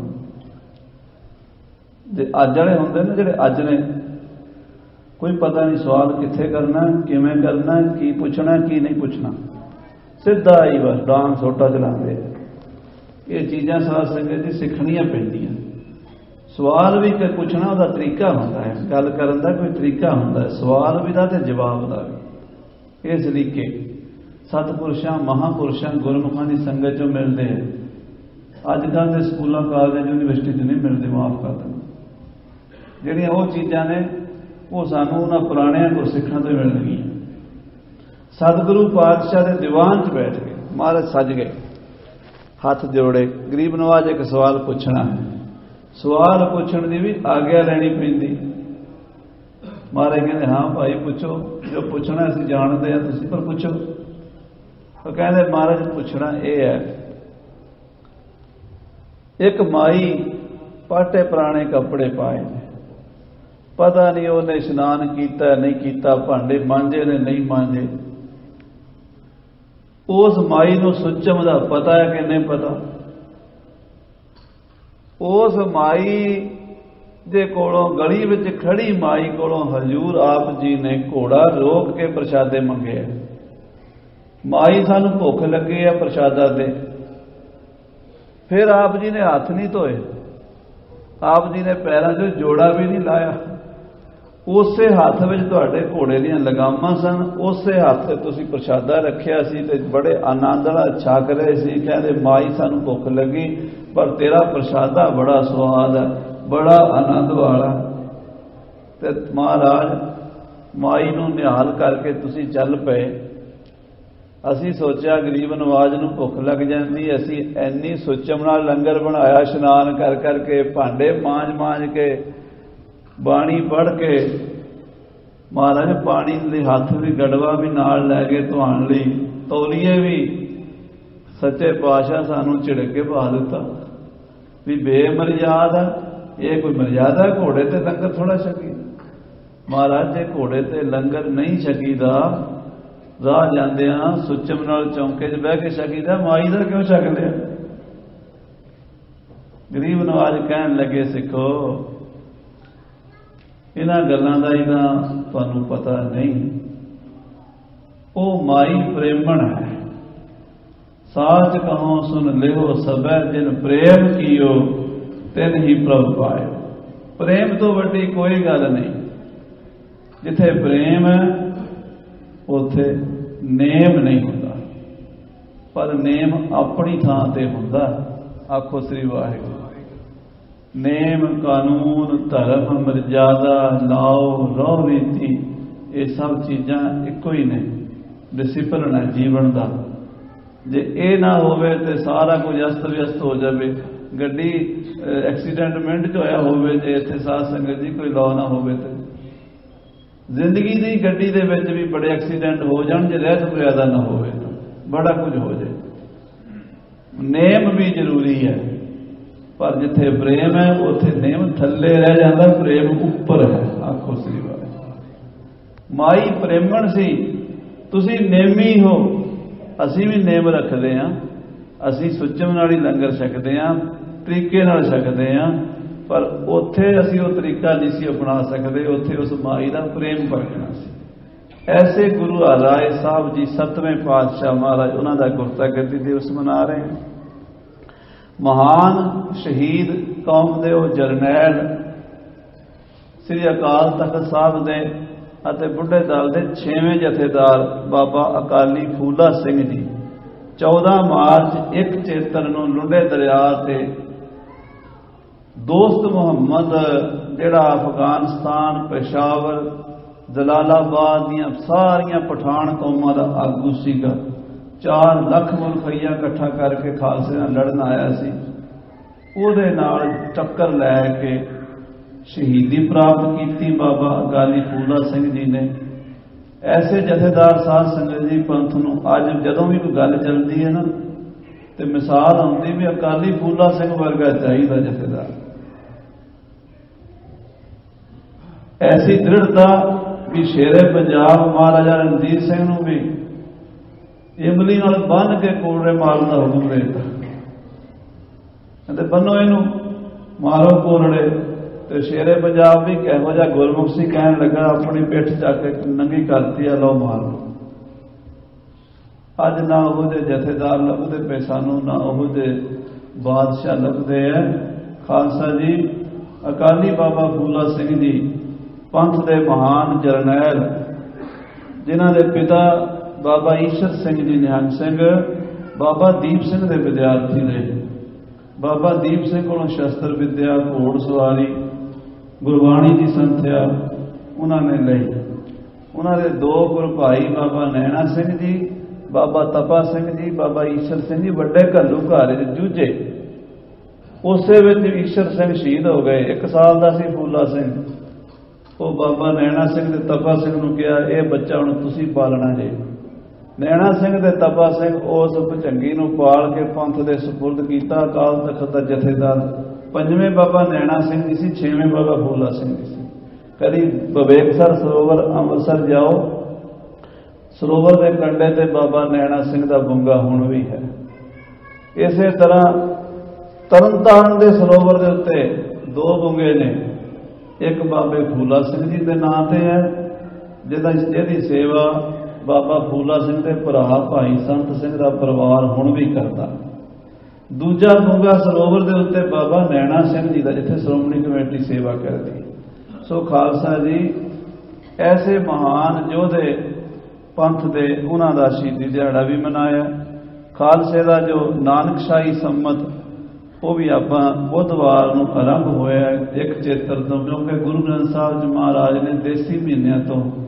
जे अज वाले हुंदे ने जिहड़े अज ने, कोई पता नहीं सवाल कित्थे करना, किवें करना, की पुछना की नहीं पुछना, सीधा ही बस डांग सोटा चलाते। ये चीज़ां साध संगत जी सिखणियां पैंदियां। सवाल भी पुछना उसका तरीका होंदा है, गल करन दा कोई तरीका होंदा है, सवाल भी दा ते जवाब दा भी। इस तरीके सतपुरुषां महापुरुषां गुरमुखां की संगत चों मिलते हैं। अजकल के स्कूलों कॉलेज यूनीवर्सिटी च नहीं मिलते, माफ कर देना। जिहड़ियां वो चीज़ां ने वो सानू उन्हां पुराणियां गुरसिखां तो मिलणगियां। सतगुरु पातशाह दे दीवान च बैठ गए, महाराज सज गए, हथ जोड़े, गरीब नवाज एक सवाल पूछना है, सवाल पूछण की भी आग्या लैनी पैंदी। महाराज कहते हाँ भाई पूछो, जो पूछना असीं जानते हैं, तुसीं पर पूछो। तो कहते महाराज पूछना ये है, एक माई पाटे पुराने कपड़े पाए, पता नहीं उन्हें इशनान किया नहीं किया, भांडे मांजे ने नहीं मांजे, उस माई नूं सुचम दा पता है कि नहीं पता? उस माई दे कोलों गली विच खड़ी माई कोलों हजूर आप जी ने घोड़ा रोक के प्रशादे मंगे। माई सानू भुख लगी है प्रशादा दे, फिर आप जी ने हाथ नहीं धोए, आप जी ने पैरों से जोड़ा भी नहीं लाया, उसे हाथ में तुहाडे घोड़े दीयां लगामां सन, उसे हाथ से तुसीं प्रशादा रखिया सी ते बड़े आनंद नाल छक रहे सी। कहंदे माई सानू भुख लगी पर तेरा प्रशादा बड़ा स्वाद है, बड़ा आनंद वाला। ते महाराज माई नूं निहाल करके तुसीं चल पे। ਅਸੀਂ ਸੋਚਿਆ ਗਰੀਬ ਨਵਾਜ਼ ਨੂੰ ਭੁੱਖ ਲੱਗ ਜਾਂਦੀ, ਅਸੀਂ ਇੰਨੀ ਸੁੱਚਮ ਨਾਲ ਲੰਗਰ ਬਣਾਇਆ, ਇਸ਼ਨਾਨ ਕਰ ਕਰਕੇ, ਭਾਂਡੇ ਮਾਂਜ ਕੇ, ਬਾਣੀ ਪੜ੍ਹ ਕੇ, ਮਹਾਰਾਜ ਪਾਣੀ ਦੇ ਹੱਥ ਵੀ ਗੜਵਾ ਵੀ ਨਾਲ ਲੈ ਕੇ ਧਵਾਉਣ ਲਈ, ਤੌਲੀਏ ਵੀ ਸੱਚੇ ਪਾਤਸ਼ਾਹ ਸਾਨੂੰ ਝਿੜਕ ਕੇ ਪਾ ਦਿੱਤਾ ਵੀ ਬੇਮਰਜ਼ਾਦਾ। ਇਹ ਕੋਈ ਮਰਜ਼ਾਦਾ? ਘੋੜੇ ਤੇ ਲੰਗਰ ਥੋੜਾ ਛਕੀ। ਮਹਾਰਾਜ ਜੇ ਘੋੜੇ ਤੇ ਲੰਗਰ ਨਹੀਂ ਛਕੀਦਾ, ਰਾਹ ਜਾਂਦਿਆਂ ਸੁੱਚਮ ਨਾਲ ਚੌਂਕੇ 'ਚ ਬਹਿ ਕੇ ਛਕੀਦਾ, ਮਾਈ ਦਾ ਕਿਉਂ ਛਕ ਲਿਆ? ਗਰੀਬ ਨਵਾਜ਼ ਕਹਿਣ ਲੱਗੇ, ਸਿੱਖੋ ਇਹਨਾਂ ਗੱਲਾਂ ਦਾ ਹੀ ਤਾਂ ਤੁਹਾਨੂੰ ਪਤਾ ਨਹੀਂ। ਉਹ ਮਾਈ ਪ੍ਰੇਮਣ ਹੈ। ਸਾਚ ਕਹੋ ਸੁਨ ਲਿਓ ਸਭੈ ਜਿਨ ਪ੍ਰੇਮ ਕੀਓ ਤਿਨ ਹੀ ਪ੍ਰਭ ਪਾਇਓ। ਪ੍ਰੇਮ ਤੋਂ ਵੱਡੀ ਕੋਈ ਗੱਲ ਨਹੀਂ। ਜਿੱਥੇ ਪ੍ਰੇਮ ਹੈ ਉੱਥੇ ਨੇਮ ਨਹੀਂ ਹੁੰਦਾ, ਪਰ ਨੇਮ ਆਪਣੀ ਥਾਂ ਤੇ ਹੁੰਦਾ। ਆਖੋ ਸ੍ਰੀ ਵਾਹਿਗੁਰੂ। ਨੇਮ, ਕਾਨੂੰਨ, ਧਰਮ, ਮਰਜ਼ਾਦਾ, ਲਾਓ, ਰਹੁ ਰੀਤੀ, ਇਹ ਸਭ ਚੀਜ਼ਾਂ ਇੱਕੋ ਹੀ ਨੇ। ਡਿਸਿਪਲਨ ਹੈ ਜੀਵਨ ਦਾ। ਜੇ ਇਹ ਨਾ ਹੋਵੇ ਤੇ ਸਾਰਾ ਕੁਝ ਅਸਤ ਵਿਅਸਤ ਹੋ ਜਾਵੇ। ਗੱਡੀ ਐਕਸੀਡੈਂਟ ਮਿੰਟ 'ਚ ਹੋਇਆ ਹੋਵੇ, ਜੇ ਇੱਥੇ ਸਾਧ ਸੰਗਤ ਜੀ ਕੋਈ ਲਾਅ ਨਾ ਹੋਵੇ ਤੇ ਜ਼ਿੰਦਗੀ ਦੀ ਗੱਡੀ ਦੇ ਵਿੱਚ ਵੀ ਬੜੇ ਐਕਸੀਡੈਂਟ ਹੋ ਜਾਣ, ਜੇ ਰਹਿਤ ਮਰਿਆਦਾ ਨਾ ਹੋਵੇ ਤਾਂ ਬੜਾ ਕੁਝ ਹੋ ਜਾਏ। ਨੇਮ ਵੀ ਜ਼ਰੂਰੀ ਹੈ, ਪਰ ਜਿੱਥੇ ਪ੍ਰੇਮ ਹੈ ਉੱਥੇ ਨੇਮ ਥੱਲੇ ਰਹਿ ਜਾਂਦਾ, ਪ੍ਰੇਮ ਉੱਪਰ ਹੈ। ਆਖੋ ਸ੍ਰੀ ਵਾਹਿਗੁਰੂ। ਮਾਈ ਪ੍ਰੇਮਣ ਸੀ, ਤੁਸੀਂ ਨੇਮੀ ਹੋ। ਅਸੀਂ ਵੀ ਨੇਮ ਰੱਖਦੇ ਹਾਂ, ਅਸੀਂ ਸੁੱਚਮ ਨਾਲ ਹੀ ਲੰਗਰ ਛਕਦੇ ਹਾਂ, ਤਰੀਕੇ ਨਾਲ ਛਕਦੇ ਹਾਂ, ਪਰ ਉੱਥੇ ਅਸੀਂ ਉਹ ਤਰੀਕਾ ਨਹੀਂ ਸੀ ਅਪਣਾ ਸਕਦੇ। ਉੱਥੇ ਉਸ ਮਾਈ ਦਾ ਪ੍ਰੇਮ ਪ੍ਰਗਟਣਾ ਸੀ। ਐਸੇ ਗੁਰੂ ਰਾਏ ਸਾਹਿਬ ਜੀ 7ਵੇਂ ਪਾਤਸ਼ਾਹ ਮਹਾਰਾਜ, ਉਹਨਾਂ ਦਾ ਗੁਰਤਾ ਗੱਦੀ ਦਿਵਸ ਮਨਾ ਰਹੇ ਹਾਂ। ਮਹਾਨ ਸ਼ਹੀਦ ਕੌਮ ਦੇ ਉਹ ਜਰਨੈਲ ਸ੍ਰੀ ਅਕਾਲ ਤਖਤ ਸਾਹਿਬ ਦੇ ਅਤੇ ਬੁੱਢੇ ਦਲ ਦੇ 6ਵੇਂ ਜਥੇਦਾਰ ਬਾਬਾ ਅਕਾਲੀ ਫੂਲਾ ਸਿੰਘ ਜੀ 14 ਮਾਰਚ 1 ਚੇਤਨ ਨੂੰ ਲੁੰਡੇ ਦਰਿਆ ਤੇ ਦੋਸਤ ਮੁਹੰਮਦ, ਜਿਹੜਾ ਅਫਗਾਨਿਸਤਾਨ, ਪੇਸ਼ਾਵਰ, ਜਲਾਲਾਬਾਦ ਦੀਆਂ ਸਾਰੀਆਂ ਪਠਾਨ ਕੌਮਾਂ ਦਾ ਆਗੂ ਸੀਗਾ, 4 ਲੱਖ ਰੁਪਈਆ ਇਕੱਠਾ ਕਰਕੇ ਖਾਲਸੇ ਨਾਲ ਲੜਨ ਆਇਆ ਸੀ, ਉਹਦੇ ਨਾਲ ਟੱਕਰ ਲੈ ਕੇ ਸ਼ਹੀਦੀ ਪ੍ਰਾਪਤ ਕੀਤੀ ਬਾਬਾ ਅਕਾਲੀ ਫੂਲਾ ਸਿੰਘ ਜੀ ਨੇ। ਐਸੇ ਜਥੇਦਾਰ ਸਾਧ ਸੰਗਤ ਜੀ ਪੰਥ ਨੂੰ ਅੱਜ ਜਦੋਂ ਵੀ ਕੋਈ ਗੱਲ ਚੱਲਦੀ ਹੈ ਨਾ, ਤੇ ਮਿਸਾਲ ਆਉਂਦੀ ਵੀ ਅਕਾਲੀ ਫੂਲਾ ਸਿੰਘ ਵਰਗਾ ਚਾਹੀਦਾ ਜਥੇਦਾਰ। ਐਸੀ ਦ੍ਰਿੜਤਾ ਵੀ ਸ਼ੇਰੇ ਪੰਜਾਬ ਮਹਾਰਾਜਾ ਰਣਜੀਤ ਸਿੰਘ ਨੂੰ ਵੀ ਇਮਲੀ ਨਾਲ ਬੰਨ ਕੇ ਕੋਲਰੇ ਮਾਰਨ ਦਾ ਹੁਕਮ ਦੇ ਦਿੱਤਾ, ਕਹਿੰਦੇ ਬੰਨੋ ਇਹਨੂੰ, ਮਾਰੋ ਕੋਲੜੇ। ਤੇ ਸ਼ੇਰੇ ਪੰਜਾਬ ਵੀ ਕਿਹੋ ਜਿਹਾ ਗੁਰਮੁਖ ਸੀ, ਕਹਿਣ ਲੱਗਾ ਆਪਣੀ ਪਿੱਠ ਚੱਕ ਕੇ ਨੰਗੀ ਕਰਤੀ ਆ, ਲਓ ਮਾਰ ਲਓ। ਅੱਜ ਨਾ ਉਹਦੇ ਜਥੇਦਾਰ ਲੱਭਦੇ ਪਏ ਸਾਨੂੰ, ਨਾ ਉਹਦੇ ਬਾਦਸ਼ਾਹ ਲੱਭਦੇ ਹੈ। ਖਾਲਸਾ ਜੀ ਅਕਾਲੀ ਬਾਬਾ ਫੂਲਾ ਸਿੰਘ ਜੀ ਪੰਥ ਦੇ ਮਹਾਨ ਜਰਨੈਲ, ਜਿਨ੍ਹਾਂ ਦੇ ਪਿਤਾ ਬਾਬਾ ਈਸ਼ਰ ਸਿੰਘ ਜੀ ਨਿਹੰਗ ਸਿੰਘ ਬਾਬਾ ਦੀਪ ਸਿੰਘ ਦੇ ਵਿਦਿਆਰਥੀ ਰਹੇ। ਬਾਬਾ ਦੀਪ ਸਿੰਘ ਕੋਲੋਂ ਸ਼ਸਤਰ ਵਿੱਦਿਆ, ਘੋੜ ਸਵਾਰੀ, ਗੁਰਬਾਣੀ ਦੀ ਸੰਥਿਆ ਉਹਨਾਂ ਨੇ ਲਈ। ਉਹਨਾਂ ਦੇ 2 ਗੁਰੂ ਭਾਈ ਬਾਬਾ ਨੈਣਾ ਸਿੰਘ ਜੀ, ਬਾਬਾ ਤਪਾ ਸਿੰਘ ਜੀ, ਬਾਬਾ ਈਸ਼ਰ ਸਿੰਘ ਜੀ ਵੱਡੇ ਘੱਲੂ ਘਰ ਦੇ ਜੂਝੇ। ਉਸੇ ਵਿੱਚ ਈਸ਼ਰ ਸਿੰਘ ਸ਼ਹੀਦ ਹੋ ਗਏ। 1 ਸਾਲ ਦਾ ਸੀ ਫੂਲਾ ਸਿੰਘ। ਉਹ ਬਾਬਾ ਨੈਣਾ ਸਿੰਘ ਤੇ ਤਪਾ ਸਿੰਘ ਨੂੰ ਕਿਹਾ, ਇਹ ਬੱਚਾ ਹੁਣ ਤੁਸੀਂ ਪਾਲਣਾ ਜੇ। ਨੈਣਾ ਸਿੰਘ ਤੇ ਤਪਾ ਸਿੰਘ ਉਸ ਭੁਜੰਗੀ ਨੂੰ ਪਾਲ ਕੇ ਪੰਥ ਦੇ ਸਪੁਰਦ ਕੀਤਾ। ਅਕਾਲ ਤਖਤ ਦਾ ਜਥੇਦਾਰ 5ਵੇਂ ਬਾਬਾ ਨੈਣਾ ਸਿੰਘ ਜੀ ਸੀ, 6ਵੇਂ ਬਾਬਾ ਫੂਲਾ ਸਿੰਘ ਜੀ ਸੀ। ਕਦੀ ਵਿਵੇਕਸਰ ਸਰੋਵਰ ਅੰਮ੍ਰਿਤਸਰ ਜਾਓ, ਸਰੋਵਰ ਦੇ ਕੰਢੇ ਤੇ ਬਾਬਾ ਨੈਣਾ ਸਿੰਘ ਦਾ ਬੁੰਗਾ ਹੁਣ ਵੀ ਹੈ। ਇਸੇ ਤਰ੍ਹਾਂ ਤਰਨਤਾਰਨ ਦੇ ਸਰੋਵਰ ਦੇ ਉੱਤੇ 2 ਬੁੰਗੇ ਨੇ। ਇੱਕ ਬਾਬੇ ਫੂਲਾ ਸਿੰਘ ਜੀ ਦੇ ਨਾਂ ਤੇ ਹੈ, ਜਿਹਦੀ ਸੇਵਾ ਬਾਬਾ ਫੂਲਾ ਸਿੰਘ ਦੇ ਭਰਾ ਭਾਈ ਸੰਤ ਸਿੰਘ ਦਾ ਪਰਿਵਾਰ ਹੁਣ ਵੀ ਕਰਦਾ। ਦੂਜਾ ਬੁੰਗਾ ਸਰੋਵਰ ਦੇ ਉੱਤੇ ਬਾਬਾ ਨੈਣਾ ਸਿੰਘ ਜੀ ਦਾ, ਜਿੱਥੇ ਸ਼੍ਰੋਮਣੀ ਕਮੇਟੀ ਸੇਵਾ ਕਰਦੀ। ਸੋ ਖਾਲਸਾ ਜੀ ਐਸੇ ਮਹਾਨ ਯੋਧੇ ਪੰਥ ਦੇ, ਉਹਨਾਂ ਦਾ ਸ਼ਹੀਦੀ ਦਿਹਾੜਾ ਵੀ ਮਨਾਇਆ। ਖਾਲਸੇ ਦਾ ਜੋ ਨਾਨਕਸ਼ਾਹੀ ਸੰਮਤ, ਉਹ ਵੀ ਆਪਾਂ ਬੁੱਧਵਾਰ ਨੂੰ ਆਰੰਭ ਹੋਇਆ 1 ਚੇਤਰ ਤੋਂ, ਕਿਉਂਕਿ ਗੁਰੂ ਗ੍ਰੰਥ ਸਾਹਿਬ ਜੀ ਮਹਾਰਾਜ ਨੇ ਦੇਸੀ ਮਹੀਨਿਆਂ ਤੋਂ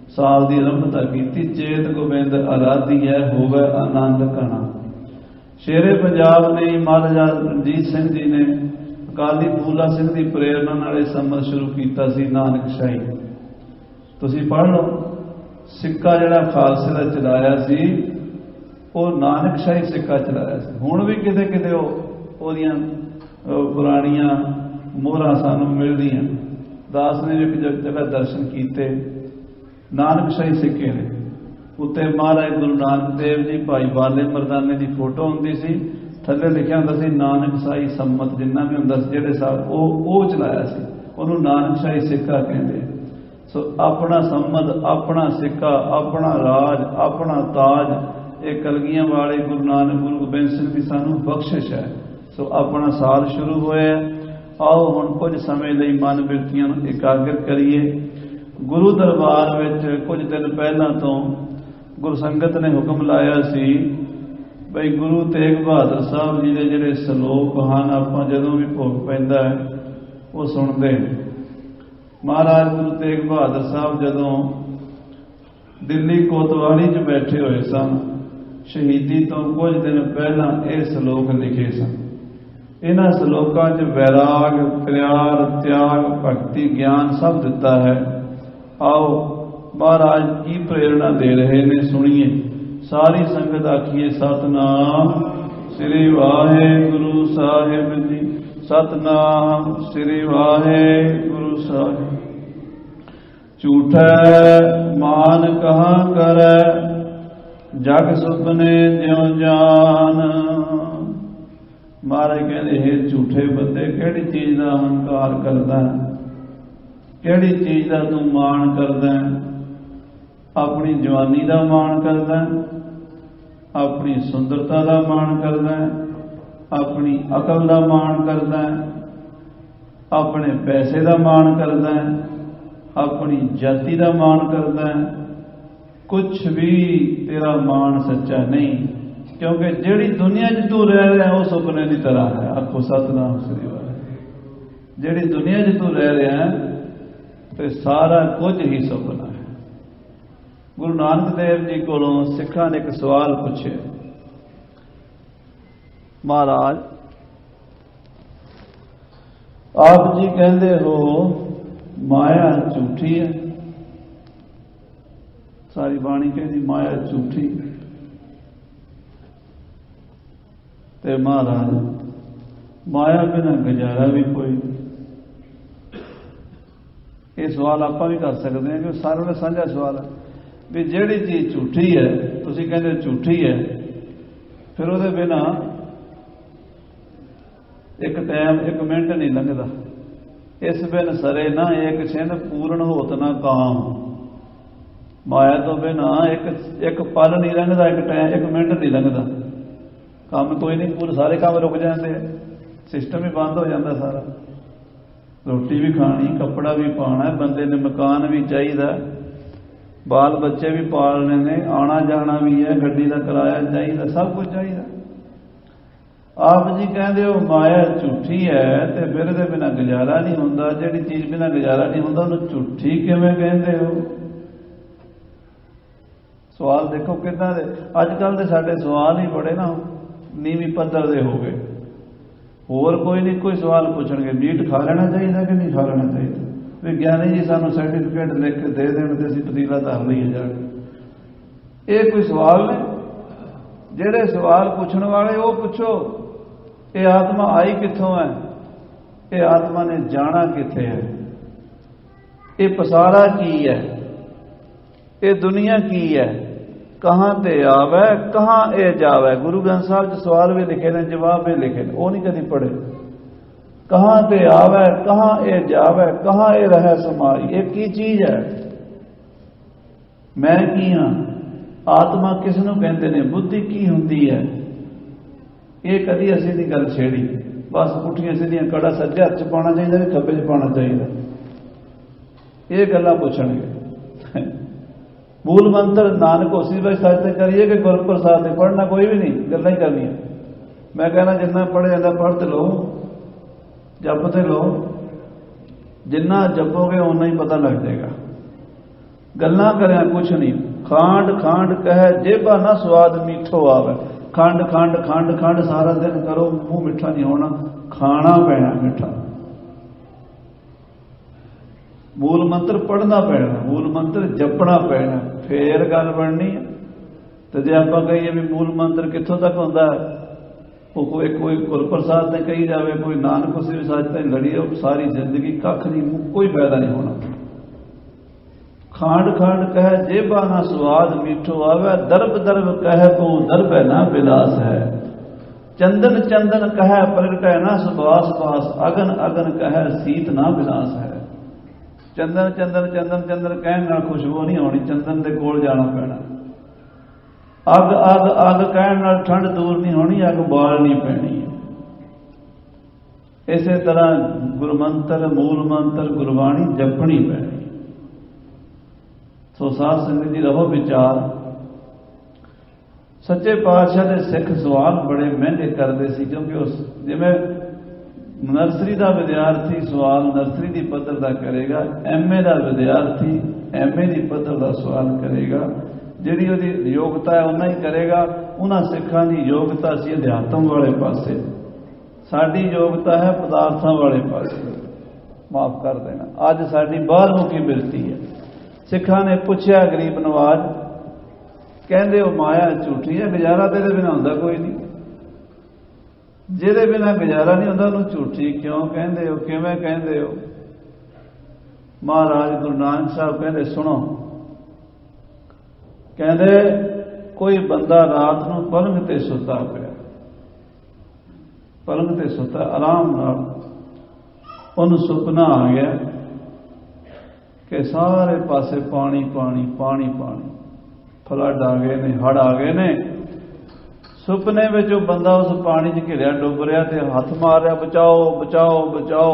ਸਾਲ ਦੀ ਆਰੰਭਤਾ ਕੀਤੀ। ਚੇਤ ਗੋਬਿੰਦ ਆਰਾਧੀਐ ਹੋਵੇ ਆਨੰਦ ਘਣਾ। ਸ਼ੇਰੇ ਪੰਜਾਬ ਨੇ ਮਹਾਰਾਜਾ ਰਣਜੀਤ ਸਿੰਘ ਜੀ ਨੇ ਅਕਾਲੀ ਫੂਲਾ ਸਿੰਘ ਦੀ ਪ੍ਰੇਰਨਾ ਨਾਲ ਇਹ ਸੰਮਤ ਸ਼ੁਰੂ ਕੀਤਾ ਸੀ ਨਾਨਕਸ਼ਾਹੀ। ਤੁਸੀਂ ਪੜ੍ਹ ਲਓ, ਸਿੱਕਾ ਜਿਹੜਾ ਖਾਲਸੇ ਦਾ ਚਲਾਇਆ ਸੀ ਉਹ ਨਾਨਕਸ਼ਾਹੀ ਸਿੱਕਾ ਚਲਾਇਆ ਸੀ। ਹੁਣ ਵੀ ਕਿਤੇ ਕਿਤੇ ਉਹਦੀਆਂ ਪੁਰਾਣੀਆਂ ਮੋਹਰਾਂ ਸਾਨੂੰ ਮਿਲਦੀਆਂ। ਦਾਸ ਨੇ ਇੱਕ ਜਗ੍ਹਾ ਦਰਸ਼ਨ ਕੀਤੇ, ਨਾਨਕਸ਼ਾਹੀ ਸਿੱਕੇ ਨੇ ਉੱਤੇ ਮਹਾਰਾਜ ਗੁਰੂ ਨਾਨਕ ਦੇਵ ਜੀ, ਭਾਈ ਬਾਲੇ ਮਰਦਾਨੇ ਦੀ ਫੋਟੋ ਹੁੰਦੀ ਸੀ, ਥੱਲੇ ਲਿਖਿਆ ਹੁੰਦਾ ਸੀ ਨਾਨਕਸ਼ਾਹੀ ਸੰਮਤ। ਜਿੰਨਾ ਵੀ ਹੁੰਦਾ ਸੀ ਜਿਹੜੇ ਸਾਹਿਬ ਉਹ ਚਲਾਇਆ ਸੀ, ਉਹਨੂੰ ਨਾਨਕਸ਼ਾਹੀ ਸਿੱਕਾ ਕਹਿੰਦੇ। ਸੋ ਆਪਣਾ ਸੰਮਤ, ਆਪਣਾ ਸਿੱਕਾ, ਆਪਣਾ ਰਾਜ, ਆਪਣਾ ਤਾਜ, ਇਹ ਕਲਗੀਆਂ ਵਾਲੇ ਗੁਰੂ ਨਾਨਕ ਗੁਰੂ ਗੋਬਿੰਦ ਸਿੰਘ ਦੀ ਸਾਨੂੰ ਬਖਸ਼ਿਸ਼ ਹੈ। ਸੋ ਆਪਣਾ ਸਾਲ ਸ਼ੁਰੂ ਹੋਇਆ। ਆਓ ਹੁਣ ਕੁਝ ਸਮੇਂ ਲਈ ਮਨ ਬਿਰਤੀਆਂ ਨੂੰ ਇਕਾਗਰ ਕਰੀਏ। ਗੁਰੂ ਦਰਬਾਰ ਵਿੱਚ ਕੁਝ ਦਿਨ ਪਹਿਲਾਂ ਤੋਂ ਗੁਰੂ ਸੰਗਤ ਨੇ ਹੁਕਮ ਲਾਇਆ ਸੀ ਬਈ ਗੁਰੂ ਤੇਗ ਬਹਾਦਰ ਸਾਹਿਬ ਜੀ ਦੇ ਜਿਹੜੇ ਸਲੋਕ ਹਨ, ਆਪਾਂ ਜਦੋਂ ਵੀ ਭੋਗ ਪੈਂਦਾ ਹੈ ਉਹ ਸੁਣਦੇ। ਮਹਾਰਾਜ ਗੁਰੂ ਤੇਗ ਬਹਾਦਰ ਸਾਹਿਬ ਜਦੋਂ ਦਿੱਲੀ ਕੋਤਵਾਲੀ 'ਚ ਬੈਠੇ ਹੋਏ ਸਨ, ਸ਼ਹੀਦੀ ਤੋਂ ਕੁਝ ਦਿਨ ਪਹਿਲਾਂ ਇਹ ਸਲੋਕ ਲਿਖੇ ਸਨ। ਇਹਨਾਂ ਸਲੋਕਾਂ 'ਚ ਵੈਰਾਗ, ਪਿਆਰ, ਤਿਆਗ, ਭਗਤੀ, ਗਿਆਨ ਸਭ ਦਿੱਤਾ ਹੈ। ਆਓ ਮਹਾਰਾਜ ਕੀ ਪ੍ਰੇਰਣਾ ਦੇ ਰਹੇ ਨੇ ਸੁਣੀਏ। ਸਾਰੀ ਸੰਗਤ ਆਖੀਏ ਸਤਨਾਮ ਸ੍ਰੀ ਵਾਹਿਗੁਰੂ ਸਾਹਿਬ ਜੀ। ਸਤਨਾਮ ਸ੍ਰੀ ਵਾਹਿਗੁਰੂ ਸਾਹਿਬ। ਝੂਠੈ ਮਾਨ ਕਹਾਂ ਕਰੈ, ਜਗ ਸੁਪਨੇ ਜਿਉ ਜਾਨ। ਮਹਾਰਾਜ ਕਹਿੰਦੇ ਹੈ ਝੂਠੇ ਬੰਦੇ, ਕਿਹੜੀ ਚੀਜ਼ ਦਾ ਹੰਕਾਰ ਕਰਦਾ, ਕਿਹੜੀ ਚੀਜ਼ ਦਾ ਤੂੰ ਮਾਣ ਕਰਦਾ? ਆਪਣੀ ਜਵਾਨੀ ਦਾ ਮਾਣ ਕਰਦਾ, ਆਪਣੀ ਸੁੰਦਰਤਾ ਦਾ ਮਾਣ ਕਰਦਾ, ਆਪਣੀ ਅਕਲ ਦਾ ਮਾਣ ਕਰਦਾ, ਆਪਣੇ ਪੈਸੇ ਦਾ ਮਾਣ ਕਰਦਾ, ਆਪਣੀ ਜਾਤੀ ਦਾ ਮਾਣ ਕਰਦਾ। ਕੁਛ ਵੀ ਤੇਰਾ ਮਾਣ ਸੱਚਾ ਨਹੀਂ, ਕਿਉਂਕਿ ਜਿਹੜੀ ਦੁਨੀਆ 'ਚ ਤੂੰ ਰਹਿ ਰਿਹਾ ਉਹ ਸੁਪਨੇ ਦੀ ਤਰ੍ਹਾਂ ਹੈ। ਆਖੋ ਸਤਿਨਾਮ ਸ੍ਰੀ ਵਾਹਿਗੁਰੂ। ਜਿਹੜੀ ਦੁਨੀਆ 'ਚ ਤੂੰ ਰਹਿ ਰਿਹਾ ਤੇ ਸਾਰਾ ਕੁਝ ਹੀ ਸੁਪਨਾ ਹੈ। ਗੁਰੂ ਨਾਨਕ ਦੇਵ ਜੀ ਕੋਲੋਂ ਸਿੱਖਾਂ ਨੇ ਇੱਕ ਸਵਾਲ ਪੁੱਛਿਆ, ਮਹਾਰਾਜ ਆਪ ਜੀ ਕਹਿੰਦੇ ਹੋ ਮਾਇਆ ਝੂਠੀ ਹੈ। ਸਾਰੀ ਬਾਣੀ ਕਹਿੰਦੀ ਮਾਇਆ ਝੂਠੀ। ਤੇ ਮਹਾਰਾਜ ਮਾਇਆ ਬਿਨਾਂ ਗੁਜ਼ਾਰਾ ਵੀ ਕੋਈ। ਇਹ ਸਵਾਲ ਆਪਾਂ ਵੀ ਕਰ ਸਕਦੇ ਹਾਂ ਕਿ ਸਾਰਿਆਂ ਦਾ ਸਾਂਝਾ ਸਵਾਲ ਹੈ ਵੀ ਜਿਹੜੀ ਚੀਜ਼ ਝੂਠੀ ਹੈ, ਤੁਸੀਂ ਕਹਿੰਦੇ ਝੂਠੀ ਹੈ, ਫਿਰ ਉਹਦੇ ਬਿਨਾਂ ਇੱਕ ਟਾਈਮ ਇੱਕ ਮਿੰਟ ਨਹੀਂ ਲੰਘਦਾ। ਇਸ ਬਿਨ ਸਰੇ ਨਾ ਏਕ ਛਿੰਦ ਪੂਰਨ ਹੋਤ ਨਾ ਕਾਮ। ਮਾਇਆ ਤੋਂ ਬਿਨਾਂ ਇੱਕ ਪਲ ਨਹੀਂ ਲੰਘਦਾ, ਇੱਕ ਟਾਈਮ ਇੱਕ ਮਿੰਟ ਨਹੀਂ ਲੰਘਦਾ। ਕੰਮ ਕੋਈ ਨਹੀਂ, ਪੂਰੇ ਸਾਰੇ ਕੰਮ ਰੁਕ ਜਾਂਦੇ ਆ, ਸਿਸਟਮ ਹੀ ਬੰਦ ਹੋ ਜਾਂਦਾ ਸਾਰਾ। ਰੋਟੀ ਵੀ ਖਾਣੀ, ਕੱਪੜਾ ਵੀ ਪਾਉਣਾ, ਬੰਦੇ ਨੇ ਮਕਾਨ ਵੀ ਚਾਹੀਦਾ, ਬਾਲ ਬੱਚੇ ਵੀ ਪਾਲਣੇ ਨੇ, ਆਉਣਾ ਜਾਣਾ ਵੀ ਹੈ, ਗੱਡੀ ਦਾ ਕਿਰਾਇਆ ਚਾਹੀਦਾ, ਸਭ ਕੁਝ ਚਾਹੀਦਾ। ਆਪ ਜੀ ਕਹਿੰਦੇ ਹੋ ਮਾਇਆ ਝੂਠੀ ਹੈ ਤੇ ਫਿਰ ਇਹਦੇ ਬਿਨਾਂ ਗੁਜ਼ਾਰਾ ਨਹੀਂ ਹੁੰਦਾ। ਜਿਹੜੀ ਚੀਜ਼ ਬਿਨਾਂ ਗੁਜ਼ਾਰਾ ਨਹੀਂ ਹੁੰਦਾ ਉਹਨੂੰ ਝੂਠੀ ਕਿਵੇਂ ਕਹਿੰਦੇ ਹੋ? ਸਵਾਲ ਦੇਖੋ ਕਿੱਦਾਂ ਦੇ ਅੱਜ ਕੱਲ੍ਹ ਦੇ ਸਾਡੇ ਸਵਾਲ ਹੀ ਬੜੇ ਨਾ ਨੀਵੀਂ ਪੱਧਰ ਦੇ ਹੋ ਗਏ। ਹੋਰ ਕੋਈ ਨਹੀਂ, ਕੋਈ ਸਵਾਲ ਪੁੱਛਣਗੇ ਮੀਟ ਖਾ ਲੈਣਾ ਚਾਹੀਦਾ ਕਿ ਨਹੀਂ ਖਾ ਲੈਣਾ ਚਾਹੀਦਾ। ਵਿਗਿਆਨੀ ਜੀ ਸਾਨੂੰ ਸਰਟੀਫਿਕੇਟ ਲਿਖ ਕੇ ਦੇ ਦੇਣ ਤੇ ਅਸੀਂ ਪਤੀਲਾ ਧਰ ਲਈਏ ਜਾ ਕੇ। ਇਹ ਕੋਈ ਸਵਾਲ ਨੇ? ਜਿਹੜੇ ਸਵਾਲ ਪੁੱਛਣ ਵਾਲੇ ਉਹ ਪੁੱਛੋ, ਇਹ ਆਤਮਾ ਆਈ ਕਿੱਥੋਂ ਹੈ? ਇਹ ਆਤਮਾ ਨੇ ਜਾਣਾ ਕਿੱਥੇ ਹੈ? ਇਹ ਪਸਾਰਾ ਕੀ ਹੈ? ਇਹ ਦੁਨੀਆ ਕੀ ਹੈ? ਕਹਾਂ ਤੇ ਆਵੇ ਕਹਾਂ ਇਹ ਜਾਵੇ। ਗੁਰੂ ਗ੍ਰੰਥ ਸਾਹਿਬ 'ਚ ਸਵਾਲ ਵੀ ਲਿਖੇ ਨੇ, ਜਵਾਬ ਵੀ ਲਿਖੇ ਨੇ, ਉਹ ਨਹੀਂ ਕਦੀ ਪੜ੍ਹੇ। ਕਹਾਂ ਤੇ ਆਵੇ ਕਹਾਂ ਇਹ ਜਾਵੇ, ਕਹਾਂ ਇਹ ਰਹਿ ਸਮਾਈ। ਇਹ ਕੀ ਚੀਜ਼ ਹੈ? ਮੈਂ ਕੀ ਹਾਂ? ਆਤਮਾ ਕਿਸ ਨੂੰ ਕਹਿੰਦੇ ਨੇ? ਬੁੱਧੀ ਕੀ ਹੁੰਦੀ ਹੈ? ਇਹ ਕਦੀ ਅਸੀਂ ਦੀ ਗੱਲ ਛੇੜੀ। ਬਸ ਪੁੱਠੀਆਂ ਸਿੱਧੀਆਂ ਕੜਾ ਸੱਜੇ ਹੱਥ 'ਚ ਪਾਉਣਾ ਚਾਹੀਦਾ ਵੀ ਖੱਬੇ 'ਚ ਪਾਉਣਾ ਚਾਹੀਦਾ, ਇਹ ਗੱਲਾਂ ਪੁੱਛਣਗੇ। ਮੂਲ ਮੰਤਰ ਨਾਨਕ ਹੋਸੀ ਵਿੱਚ ਸੱਚ ਤੇ ਕਰੀਏ ਕਿ ਗੁਰਪ੍ਰਸਾਦ ਤੇ ਪੜ੍ਹਨਾ ਕੋਈ ਵੀ ਨਹੀਂ, ਗੱਲਾਂ ਹੀ ਕਰਨੀਆਂ। ਮੈਂ ਕਹਿਣਾ ਜਿੰਨਾ ਪੜ੍ਹ ਜਾਂਦਾ ਪੜ੍ਹ ਤੇ ਲਓ, ਜਪ ਤੇ ਲਓ। ਜਿੰਨਾ ਜਪੋਗੇ ਓਨਾ ਹੀ ਪਤਾ ਲੱਗ ਜਾਏਗਾ। गल्लां करिया कुछ नहीं। खांड खांड कह जेबा ना स्वाद मीठो आवे। खंड खंड खंड खंड सारा दिन करो, मूँह मिठा नहीं होना, खाना पैना मिठा। मूल मंत्र पढ़ना पैना, मूल मंत्र जपना पैना, फिर गल बननी है। तो जे आप कहिए भी मूल मंत्र कित्थों तक होंदा है, वो कोई कोई गुरप्रसाद ने कही जाए, कोई नानक उसी साज तक लड़ी हो, सारी जिंदगी कख नहीं, कोई फायदा नहीं होना। खांड खांड कह जेबा ना स्वाद मीठो आवे। दरब दरब कह को दरब ना विलास है। चंदन चंदन कह प्रगटै ना सुबास बास। अगन अगन कह सीत ना विलास है। चंदन चंदन चंदन चंदन कहने नाल खुशबू नहीं होनी, चंदन दे कोल जाना पैना। अग अग अग कहने नाल ठंड दूर नहीं होनी, अग बाल नहीं पैनी। इसे तरह गुरमंत्र मूल मंत्र गुरबाणी जपनी पैनी। सो साध संगत जी रहो विचार। सच्चे पातशाह के सिख सवाल बड़े महंगे करते सी, क्योंकि उस जिमें नर्सरी का विद्यार्थी सवाल नर्सरी की पद्धर का करेगा, MA का विद्यार्थी MA की पद्धर का सवाल करेगा। जिहड़ी उहदी योग्यता है उन्ना ही करेगा। उन्हां सिखां दी योग्यता सी अध्यात्म वाले पासे, साडी योग्यता है पदार्थां वाले पासे। माफ कर देना, अज साडी बाहरमुखी बिरती है। सिखां ने पुछया गरीब नवाज, कहंदे वो माया झूठी है, गुजारा तेरे बिना हुंदा कोई नहीं। जिहदे बिना गुजारा नहीं होंदा उहनूं झूठी क्यों कहंदे हो, किवें कहंदे हो? महाराज गुरु नानक साहब कहंदे सुनो, कहंदे कोई बंदा रात नूं पलंग ते सुता पिया, पलंग ते सुता आराम नाल, उहनूं सुपना आ गया कि सारे पासे पानी पानी पानी पानी, फ्लड आ गए ने, हड़ आ गए ने। सुपने में जो बंदा उस पानी च घिरिया डुब रहा ते हथ मार रहा, बचाओ बचाओ बचाओ।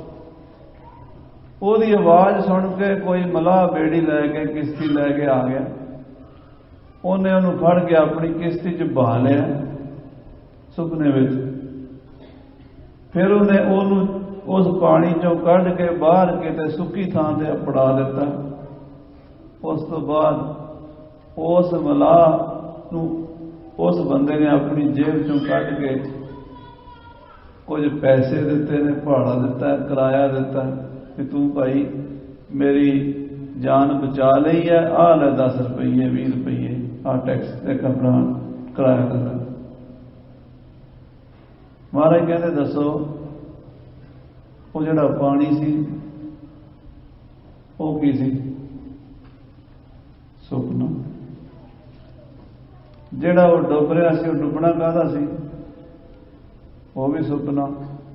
ओदी आवाज सुन के कोई मलाह बेड़ी लैके किश्ती लैके आ गया। उन्हें उन्होंने फड़ के अपनी किश्ती च बहा लिया सुपने में। फिर उन्हें उन्होंने उस पानी चों कढ़ के बाहर किते सुक्की थां ते अपड़ा दिता। उस तो बाद उस मलाह नूं उस बंदे ने अपनी जेब चों कढ़ के कुछ पैसे दिते ने, भाड़ा दिता, किराया दिता कि तू भाई मेरी जान बचा ली है, आ ले 10 रुपये 20 रुपये, आ टैक्स एक अपना किराया दिता। महाराज कहते दसो वो जिहड़ा पानी सी वो की सी? सुपना। जिहड़ा वो डुब रहा सी, वो डुबना काहदा सी? वो भी सुपना,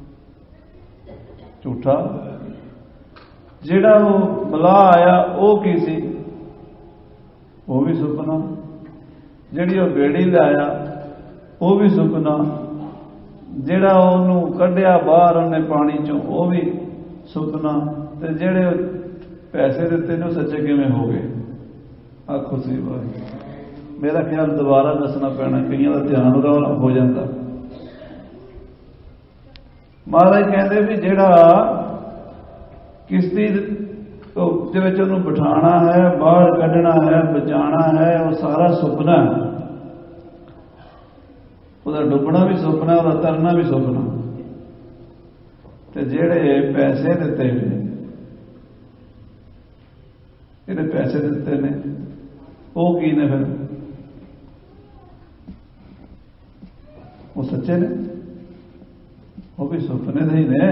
झूठा। जिहड़ा वो मलाह आया वो की सी? वो भी सुपना। जिहड़ी वो बेड़ी लाया वो भी सुपना। जिहड़ा उहनूं कढिया बाहर उन्हें पानी चों वो भी सुपना। ते जिहड़े पैसे दिते ने सच्चे किवें हो गए? आखो सी भाई। मेरा ख्याल दोबारा दसना पैना, कईयां दा ध्यान उहदा हो जाता। महाराज कहते भी जिहड़ा किश्ती दे विच उहनूं बिठाना है, बाहर कढना है, बचाना है, वो सारा सुपना है। ਉਹਦਾ डुबना भी सुपना, ਉਹਦਾ तरना भी सुपना। ते ਜਿਹੜੇ पैसे दिते ने, ਜਿਹੜੇ पैसे दिते ने वो की ने? फिर वो सच्चे ने? वो भी सुपने दे ही ने।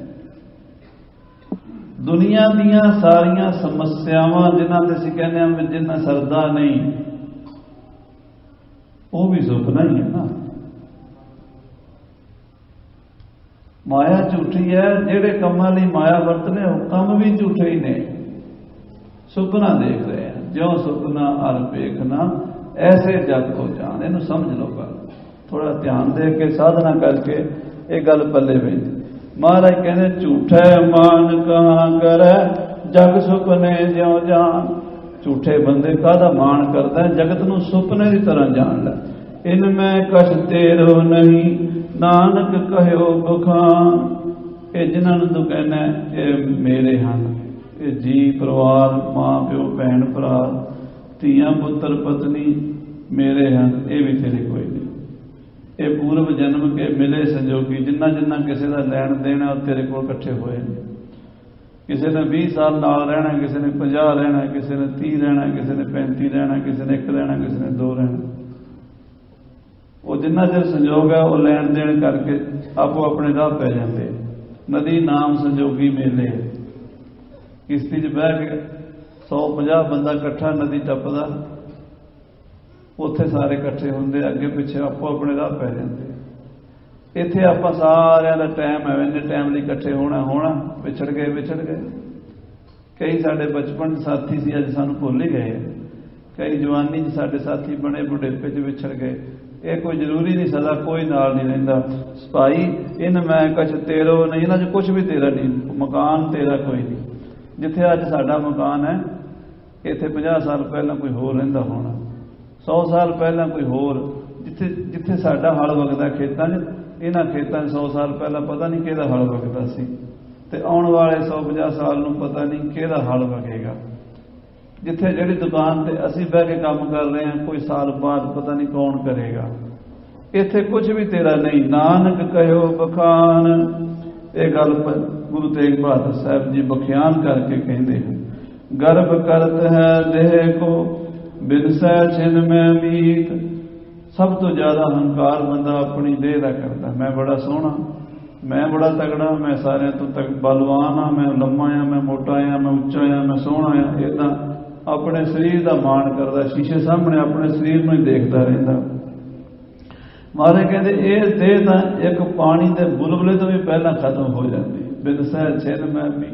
दुनिया दियां सारियां समस्यावां जिन्हां ते असीं कहने हैं जिन्हां सरदा नहीं, वो भी सुपना ही है ना। माया झूठी है। जेड़े कामां लई माया वरतने वो काम भी झूठे ही ने। सुपना देख रहे हैं, ज्यों सुपना अर देखना ऐसे जग को जान। इनू समझ लो, थोड़ा ध्यान दे के साधना करके ये गल पल्ले पैंदी। महाराज कहते झूठे मान कहाँ करे, जग सुपने ज्यों जान। झूठे बंदे काहदा मान करता है? जगत नू सुपने की तरह जान लै। इनमें कछ तेरो नहीं, नानक कहो बखान। ये जिन्होंने तू कहना ये मेरे हैं, ਇਹ ਜੀ ਪਰਿਵਾਰ, माँ प्यो भैन भरा, ਧੀਆਂ पुत्र पत्नी मेरे हैं, ये भी तेरे कोई नहीं। ये पूर्व जन्म के मिले संजोगी, जिन्ना जिन्ना किसी का लैन देना तेरे को इकट्ठे हुए हैं। किसी ने 20 साल नाल रहना, किसी ने 50 रहना, किसी ने 30 रहना, किसी ने 35 रहना, किसी ने 1 रहना, किसी ने 2 रहना। वो जिन्ना चर संजोग है वो लैन देन करके आपो अपने राह पै जाते। नदी नाम संजोगी मेले, किश्ती च बह के 150 बंदा इकट्ठा नदी टपदा, उत्थे सारे इकट्ठे होंदे, अगे पिछे आपो अपने राह पै जाते। इत्थे आपां सारिਆਂ ਦਾ टाइम है, इन्ने टाइम ਲਈ इकट्ठे होना विछड़ गए। कई साडे बचपन साथी सी अज सानूं भुल ही गए, कई जवानी साडे साथी बने, बुढ़ेपे च विछड़ गए। ये कोई जरूरी नहीं सदा कोई नाल नहीं रहिंदा। सिपाही इन मैं कछ तेरो नहीं, इन्हां च कुछ भी तेरा नहीं, मकान तेरा कोई नहीं। जिथे अज साडा मकान है, इत्थे 50 साल पहला कोई होर रहिंदा होना, 100 साल पहला कोई होर। जिथे साडा हल वगदा खेतां 'च, इन्हां खेतां 100 साल पहला पता नहीं किहदा हल वगदा सी, ते आउण वाले 150 साल नूं पता नहीं किहदा हल वगेगा। जिथे जिहड़ी दुकान ते असीं बह के काम कर रहे हैं, कोई साल बाद पता नहीं कौन करेगा। इत्थे कुछ भी तेरा नहीं, नानक कहो बखान। ये गल गुरु तेग बहादुर साहब जी बखियान करके कहते हैं। गर्भ करत है देह को, बिनसै छिन में मीत। सब तो ज्यादा हंकार बंदा अपनी देह का करता। मैं बड़ा सोहना, मैं बड़ा तगड़ा, मैं सारे तो तक बलवान हाँ, मैं लम्मा हाँ, मैं मोटा हाँ, मैं उच्चा हाँ, मैं सोहना हाँ। इदा अपने शरीर का मान करता, शीशे सामने अपने शरीर में ही देखता रहता। महाराज कहते ये देह तो एक पानी के बुलबुले तो भी पहला खत्म हो जाती। बिनसै छिन मैं भी,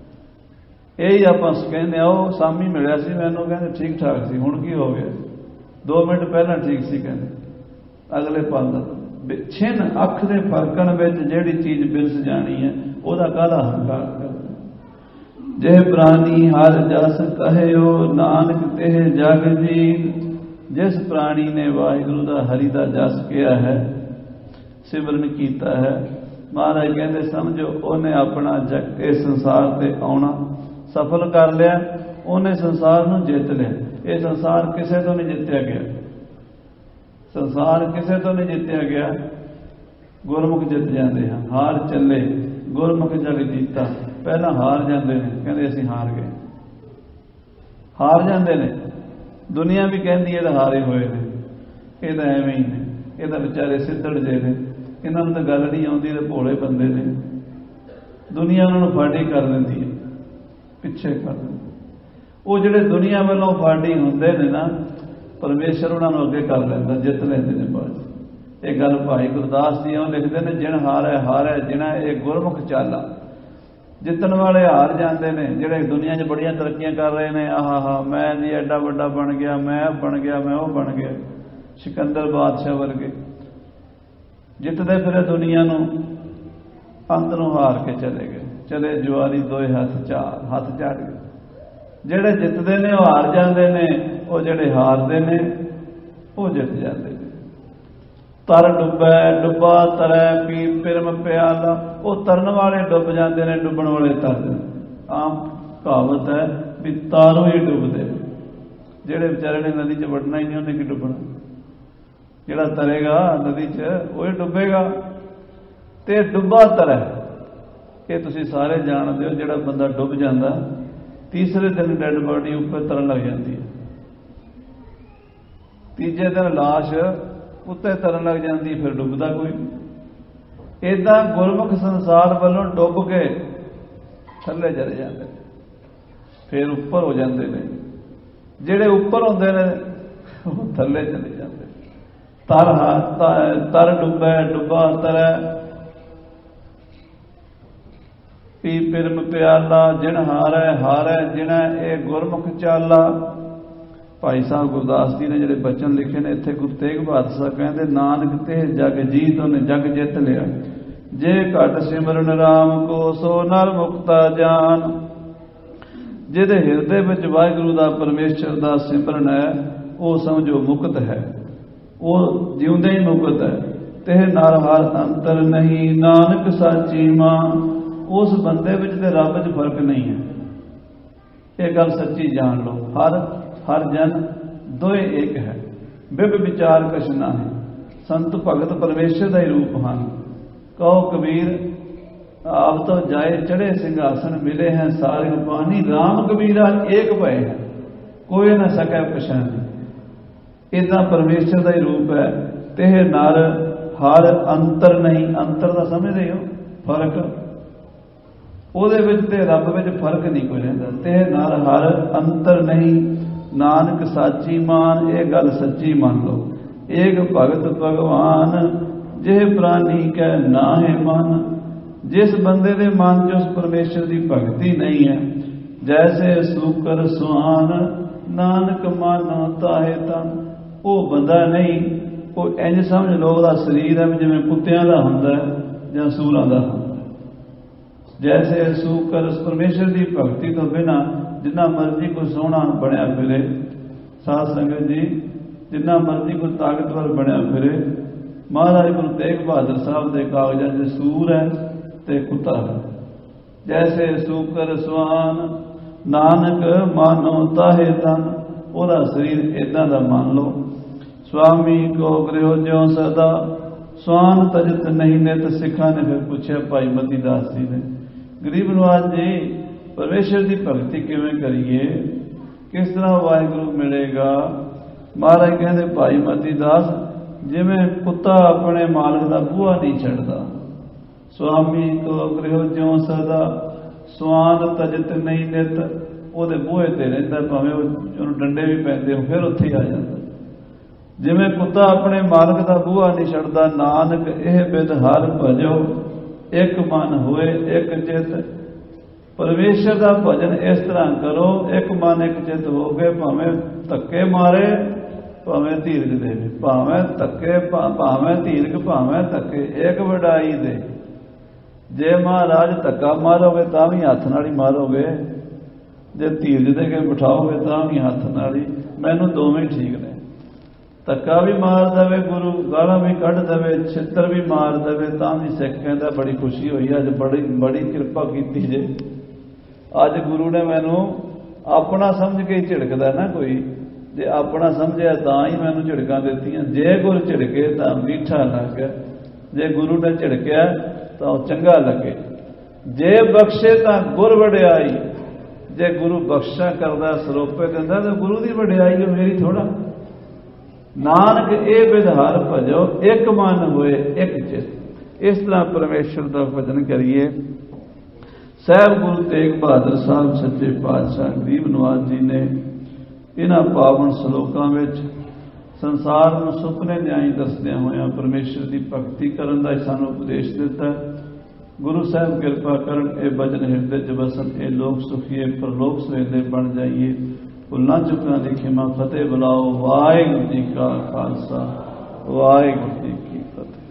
यही आप कहते आओ सामी मिलिया सी मैनू, कहते ठीक ठाक सी, हुण की हो गया, 2 मिनट पहला ठीक सी, कहते अगले पल छिन अख के फरकन में जिहड़ी चीज बिरस जानी है वह काहदा हंकार करता। जे प्राणी हर जस कहियो, नानक तेह जग जीत। जिस प्राणी ने वाहिगुरु का हरि का जस किया है, सिमरन किया है, महाराज कहते समझो उन्हें अपना जग इस संसार से आना सफल कर लिया, उन्हें संसार नूं जित लिया। ये संसार किसी तो नहीं जितया गया, संसार किसी तो नहीं जितया गया। गुरमुख जित जाते हैं, हार चले गुरमुख जग जीता। पहला हार जाते हैं, कहते असीं हार गए, हार जाते हैं। दुनिया भी कहती है तो हारे हुए ने, ये तो एवं ही ने, ये तो बेचारे सिद्धड़ जे ने, इन्होंने तो गल नहीं आती, तो भोले बंदे ने। दुनिया उन्होंने फाड़ी कर देती है, पिछे कर देती। वो जिहड़े दुनिया वालों फाड़ी होंदे ने ना, परमेश्वर उन्होंने अगे कर लेंदा, जित लेंदे ने बात। ये गल भाई गुरदास जी लिखते हैं, जिन हार है जिन्हें ये गुरमुख चाला। जितन वाले हार जाते हैं, जिहड़े दुनिया 'च बड़ियां तरक्कियां कर रहे हैं, आहा मैं जी एडा वड्डा बन गया, मैं बन गया, मैं वो बन गया, सिकंदर बादशाह वर्गे जितते फिर दुनिया नूं अंदरों हार के चले गए। चले जुआरी दोए हाथ चाड़ गए। जिहड़े जितते ने वो हार जाते हैं, वो जिहड़े हारते हैं वो जित जाते हैं। तर डुबै डुबा तरै पी पिरम प्याला। वो तरन वाले डुब जाते हैं, डुबण वाले तरते। आम कहावत है भी तारों ही डुबते, जेड़े बेचारे ने नदी च वड़ना ही नहीं उन्हें की डुबना। जेड़ा तरेगा नदी च वही डुबेगा। ते डुबा तरै ये तुसीं सारे जानते हो, जेड़ा बंदा डुब जाता तीसरे दिन डैड बॉडी उपर तरन लग जाती है, तीजे दिन लाश उत्ते तरन लग जाती, फिर डुबदा कोई। इदा गुरमुख संसार वालों डुब के थले चले जाते, फिर उपर हो जाते हैं। जेड़े उपर होंदे ने वो थले चले जाते। तर डुबै डुबा तरै पी पिरम प्याला। जिन हारै हारै जिन्हें ये गुरमुख चाला। भाई साहब गुरदास जी ने जिहड़े बचन लिखे ने, इत्थे गुरु तेग बहादुर साहब कहते नानक ते जग जीत, उन्हें जग जित लिया। जे घट सिमरन राम को सो नर मुक्ता जान। जिहदे हिरदे विच वाहिगुरू दा परमेश्वर दा सिमरन है, वो समझो मुक्त है, वो जिउंदे ही मुक्त है। तेह नर हर अंतर नहीं, नानक साची मां। उस बंदे विच ते रब च फर्क नहीं है। ये गल सच्ची जान लो। हर हर जन दोए एक है, बिब विचार कछ ना है, संत भगत परमेश्वर का ही रूप हैं। कहो कबीर आप तो जाए चढ़े सिंहासन, मिले हैं सारे पानी, राम कबीरा एक भय है, कोई न सकै पछानी। इतना परमेश्वर का ही रूप है। तेह नर हर अंतर नहीं, अंतर का समझ रहे हो फर्क, ਉਹਦੇ ਵਿੱਚ ਤੇ ਰੱਬ ਵਿੱਚ फर्क नहीं कोई रहता। ते नर हर अंतर नहीं, नानक साची मान, ये गल सच्ची मान लो। एक भगत भगवान, जिह प्राणी कै नाहे मन। जिस बंदे दे मन च उस परमेश्वर की भगती नहीं है, जैसे सूकर सुहान, नानक मानो ताहे तन। वो बंदा नहीं, वो इंज समझ लो ਉਹਦਾ शरीर है जिवें कुत्तियां दा हुंदा है जां सूरां दा हुंदा। जैसे सूकर उस परमेश्वर की भगती तो बिना जिन्ना मर्जी कोई सोहना बनया फिरे, साध संगत जी जिन्ना मर्जी कोई ताकतवर बनया फिरे, महाराज गुरु तेग बहादुर साहब के कागजां च सूर है ते कुत्ता है। जैसे सूकर सुहान, नानक मानो ताहे तन। ओदा शरीर इदां दा मान लो। स्वामी को गृह ज्यों सदा, स्वान तजत नहीं नित। सिखा ने फिर पूछा भाई मती दास जी ने, गरीब नवाज जी परमेश्वर की भगती किवें करिए, किस तरह वाहिगुरु मिलेगा? महाराज कहते भाई मती दास, जिवें कुत्ता अपने मालक का बूहा नहीं छड्डदा। स्वामी को गृह ज्यों सदा, स्वान तजत नहीं नित। ਉਹਦੇ ਬੂਹੇ ਤੇ ਰਹਿੰਦਾ, ਭਾਵੇਂ ਉਹਨੂੰ ਡੰਡੇ ਵੀ ਪੈਂਦੇ ਹੋ ਫਿਰ ਉੱਥੇ ਹੀ ਆ ਜਾਂਦਾ। ਜਿਵੇਂ ਕੁੱਤਾ ਆਪਣੇ ਮਾਲਕ ਦਾ ਬੂਹਾ ਨਹੀਂ ਛੱਡਦਾ, ਨਾਨਕ ਇਹ ਬਿਦ ਹਰ ਭਜੋ, ਇੱਕ ਮਨ ਹੋਏ ਇੱਕ ਚਿੱਤ। ਪਰਮੇਸ਼ਰ ਦਾ ਭਜਨ ਇਸ ਤਰ੍ਹਾਂ ਕਰੋ, ਇੱਕ ਮਨ ਇੱਕ ਚਿੱਤ ਹੋ ਕੇ, ਭਾਵੇਂ ਧੱਕੇ ਮਾਰੇ ਭਾਵੇਂ ਧੀਰਜ ਦੇਵੇ, ਭਾਵੇਂ ਧੱਕੇ ਭਾਵੇਂ ਧੀਰਜ ਭਾਵੇਂ ਧੱਕੇ, ਇੱਕ ਵਡਾਈ ਦੇ। ਜੇ ਮਹਾਰਾਜ ਧੱਕਾ ਮਾਰੋਗੇ ਤਾਂ ਵੀ ਹੱਥ ਨਾਲ ਹੀ ਮਾਰੋਗੇ, ਜੇ ਧੀਰਜ ਦੇ ਕੇ ਬਿਠਾਓਗੇ ਤਾਂ ਵੀ ਹੱਥ ਨਾਲ ਹੀ। ਮੈਨੂੰ ਦੋਵੇਂ ਠੀਕ ਨੇ। ਧੱਕਾ ਵੀ ਮਾਰ ਦੇਵੇ ਗੁਰੂ, ਗਾਲਾਂ ਵੀ ਕੱਢ ਦੇਵੇ, ਛਿੱਤਰ ਵੀ ਮਾਰ ਦੇਵੇ ਤਾਂ ਵੀ ਸਿੱਖ ਕਹਿੰਦਾ ਬੜੀ ਖੁਸ਼ੀ ਹੋਈ, ਅੱਜ ਬੜੀ ਕਿਰਪਾ ਕੀਤੀ ਜੇ। ਅੱਜ ਗੁਰੂ ਨੇ ਮੈਨੂੰ ਆਪਣਾ ਸਮਝ ਕੇ ਝਿੜਕਦਾ ਨਾ ਕੋਈ, ਜੇ ਆਪਣਾ ਸਮਝਿਆ ਤਾਂ ਹੀ ਮੈਨੂੰ ਝਿੜਕਾਂ ਦਿੱਤੀਆਂ। ਜੇ ਗੁਰੂ ਝਿੜਕੇ ਤਾਂ ਮੀਠਾ ਲੱਗੇ, ਜੇ ਗੁਰੂ ਨੇ ਝਿੜਕਿਆ ਤਾਂ ਉਹ ਚੰਗਾ ਲੱਗੇ। ਜੇ ਬਖਸ਼ੇ ਤਾਂ ਗੁਰ ਵਡਿਆਈ, ਜੇ ਗੁਰੂ ਬਖਸ਼ਾ ਕਰਦਾ ਸਰੋਪੇ ਦਿੰਦਾ ਤਾਂ ਗੁਰੂ ਦੀ ਵਡਿਆਈ ਉਹ ਮੇਰੀ ਥੋੜਾ। ਨਾਨਕ ਇਹ ਵਿਧਾਰ ਭਜੋ, ਇੱਕ ਮਨ ਹੋਏ ਇੱਕ ਚਿੱਤ। ਇਸ ਤਰ੍ਹਾਂ ਪਰਮੇਸ਼ਰ ਦਾ ਭਜਨ ਕਰੀਏ। ਸਾਹਿਬ ਗੁਰੂ ਤੇਗ ਬਹਾਦਰ ਸਾਹਿਬ ਸੱਚੇ ਪਾਤਸ਼ਾਹ ਗਰੀਬ ਨਵਾਜ ਜੀ ਨੇ ਇਹਨਾਂ ਪਾਵਨ ਸ਼ਲੋਕਾਂ ਵਿੱਚ ਸੰਸਾਰ ਨੂੰ ਸੁਪਨੇ ਨਿਆਈ ਦੱਸਦਿਆਂ ਹੋਇਆਂ ਪਰਮੇਸ਼ਰ ਦੀ ਭਗਤੀ ਕਰਨ ਦਾ ਸਾਨੂੰ ਉਪਦੇਸ਼ ਦਿੱਤਾ। ਗੁਰੂ ਸਾਹਿਬ ਕਿਰਪਾ ਕਰਨ, ਇਹ ਭਜਨ ਹਿਰਦੇ 'ਚ ਵਸਣ, ਇਹ ਲੋਕ ਸੁਖੀਏ ਪਰਲੋਕ ਸੁਹੇਲੇ ਬਣ ਜਾਈਏ। ਭੁੱਲਾਂ ਚੁੱਕਾਂ ਦੀ ਖਿਮਾ, ਫਤਿਹ ਬੁਲਾਓ। ਵਾਹਿਗੁਰੂ ਜੀ ਕਾ ਖਾਲਸਾ, ਵਾਹਿਗੁਰੂ ਜੀ ਕੀ ਫਤਿਹ।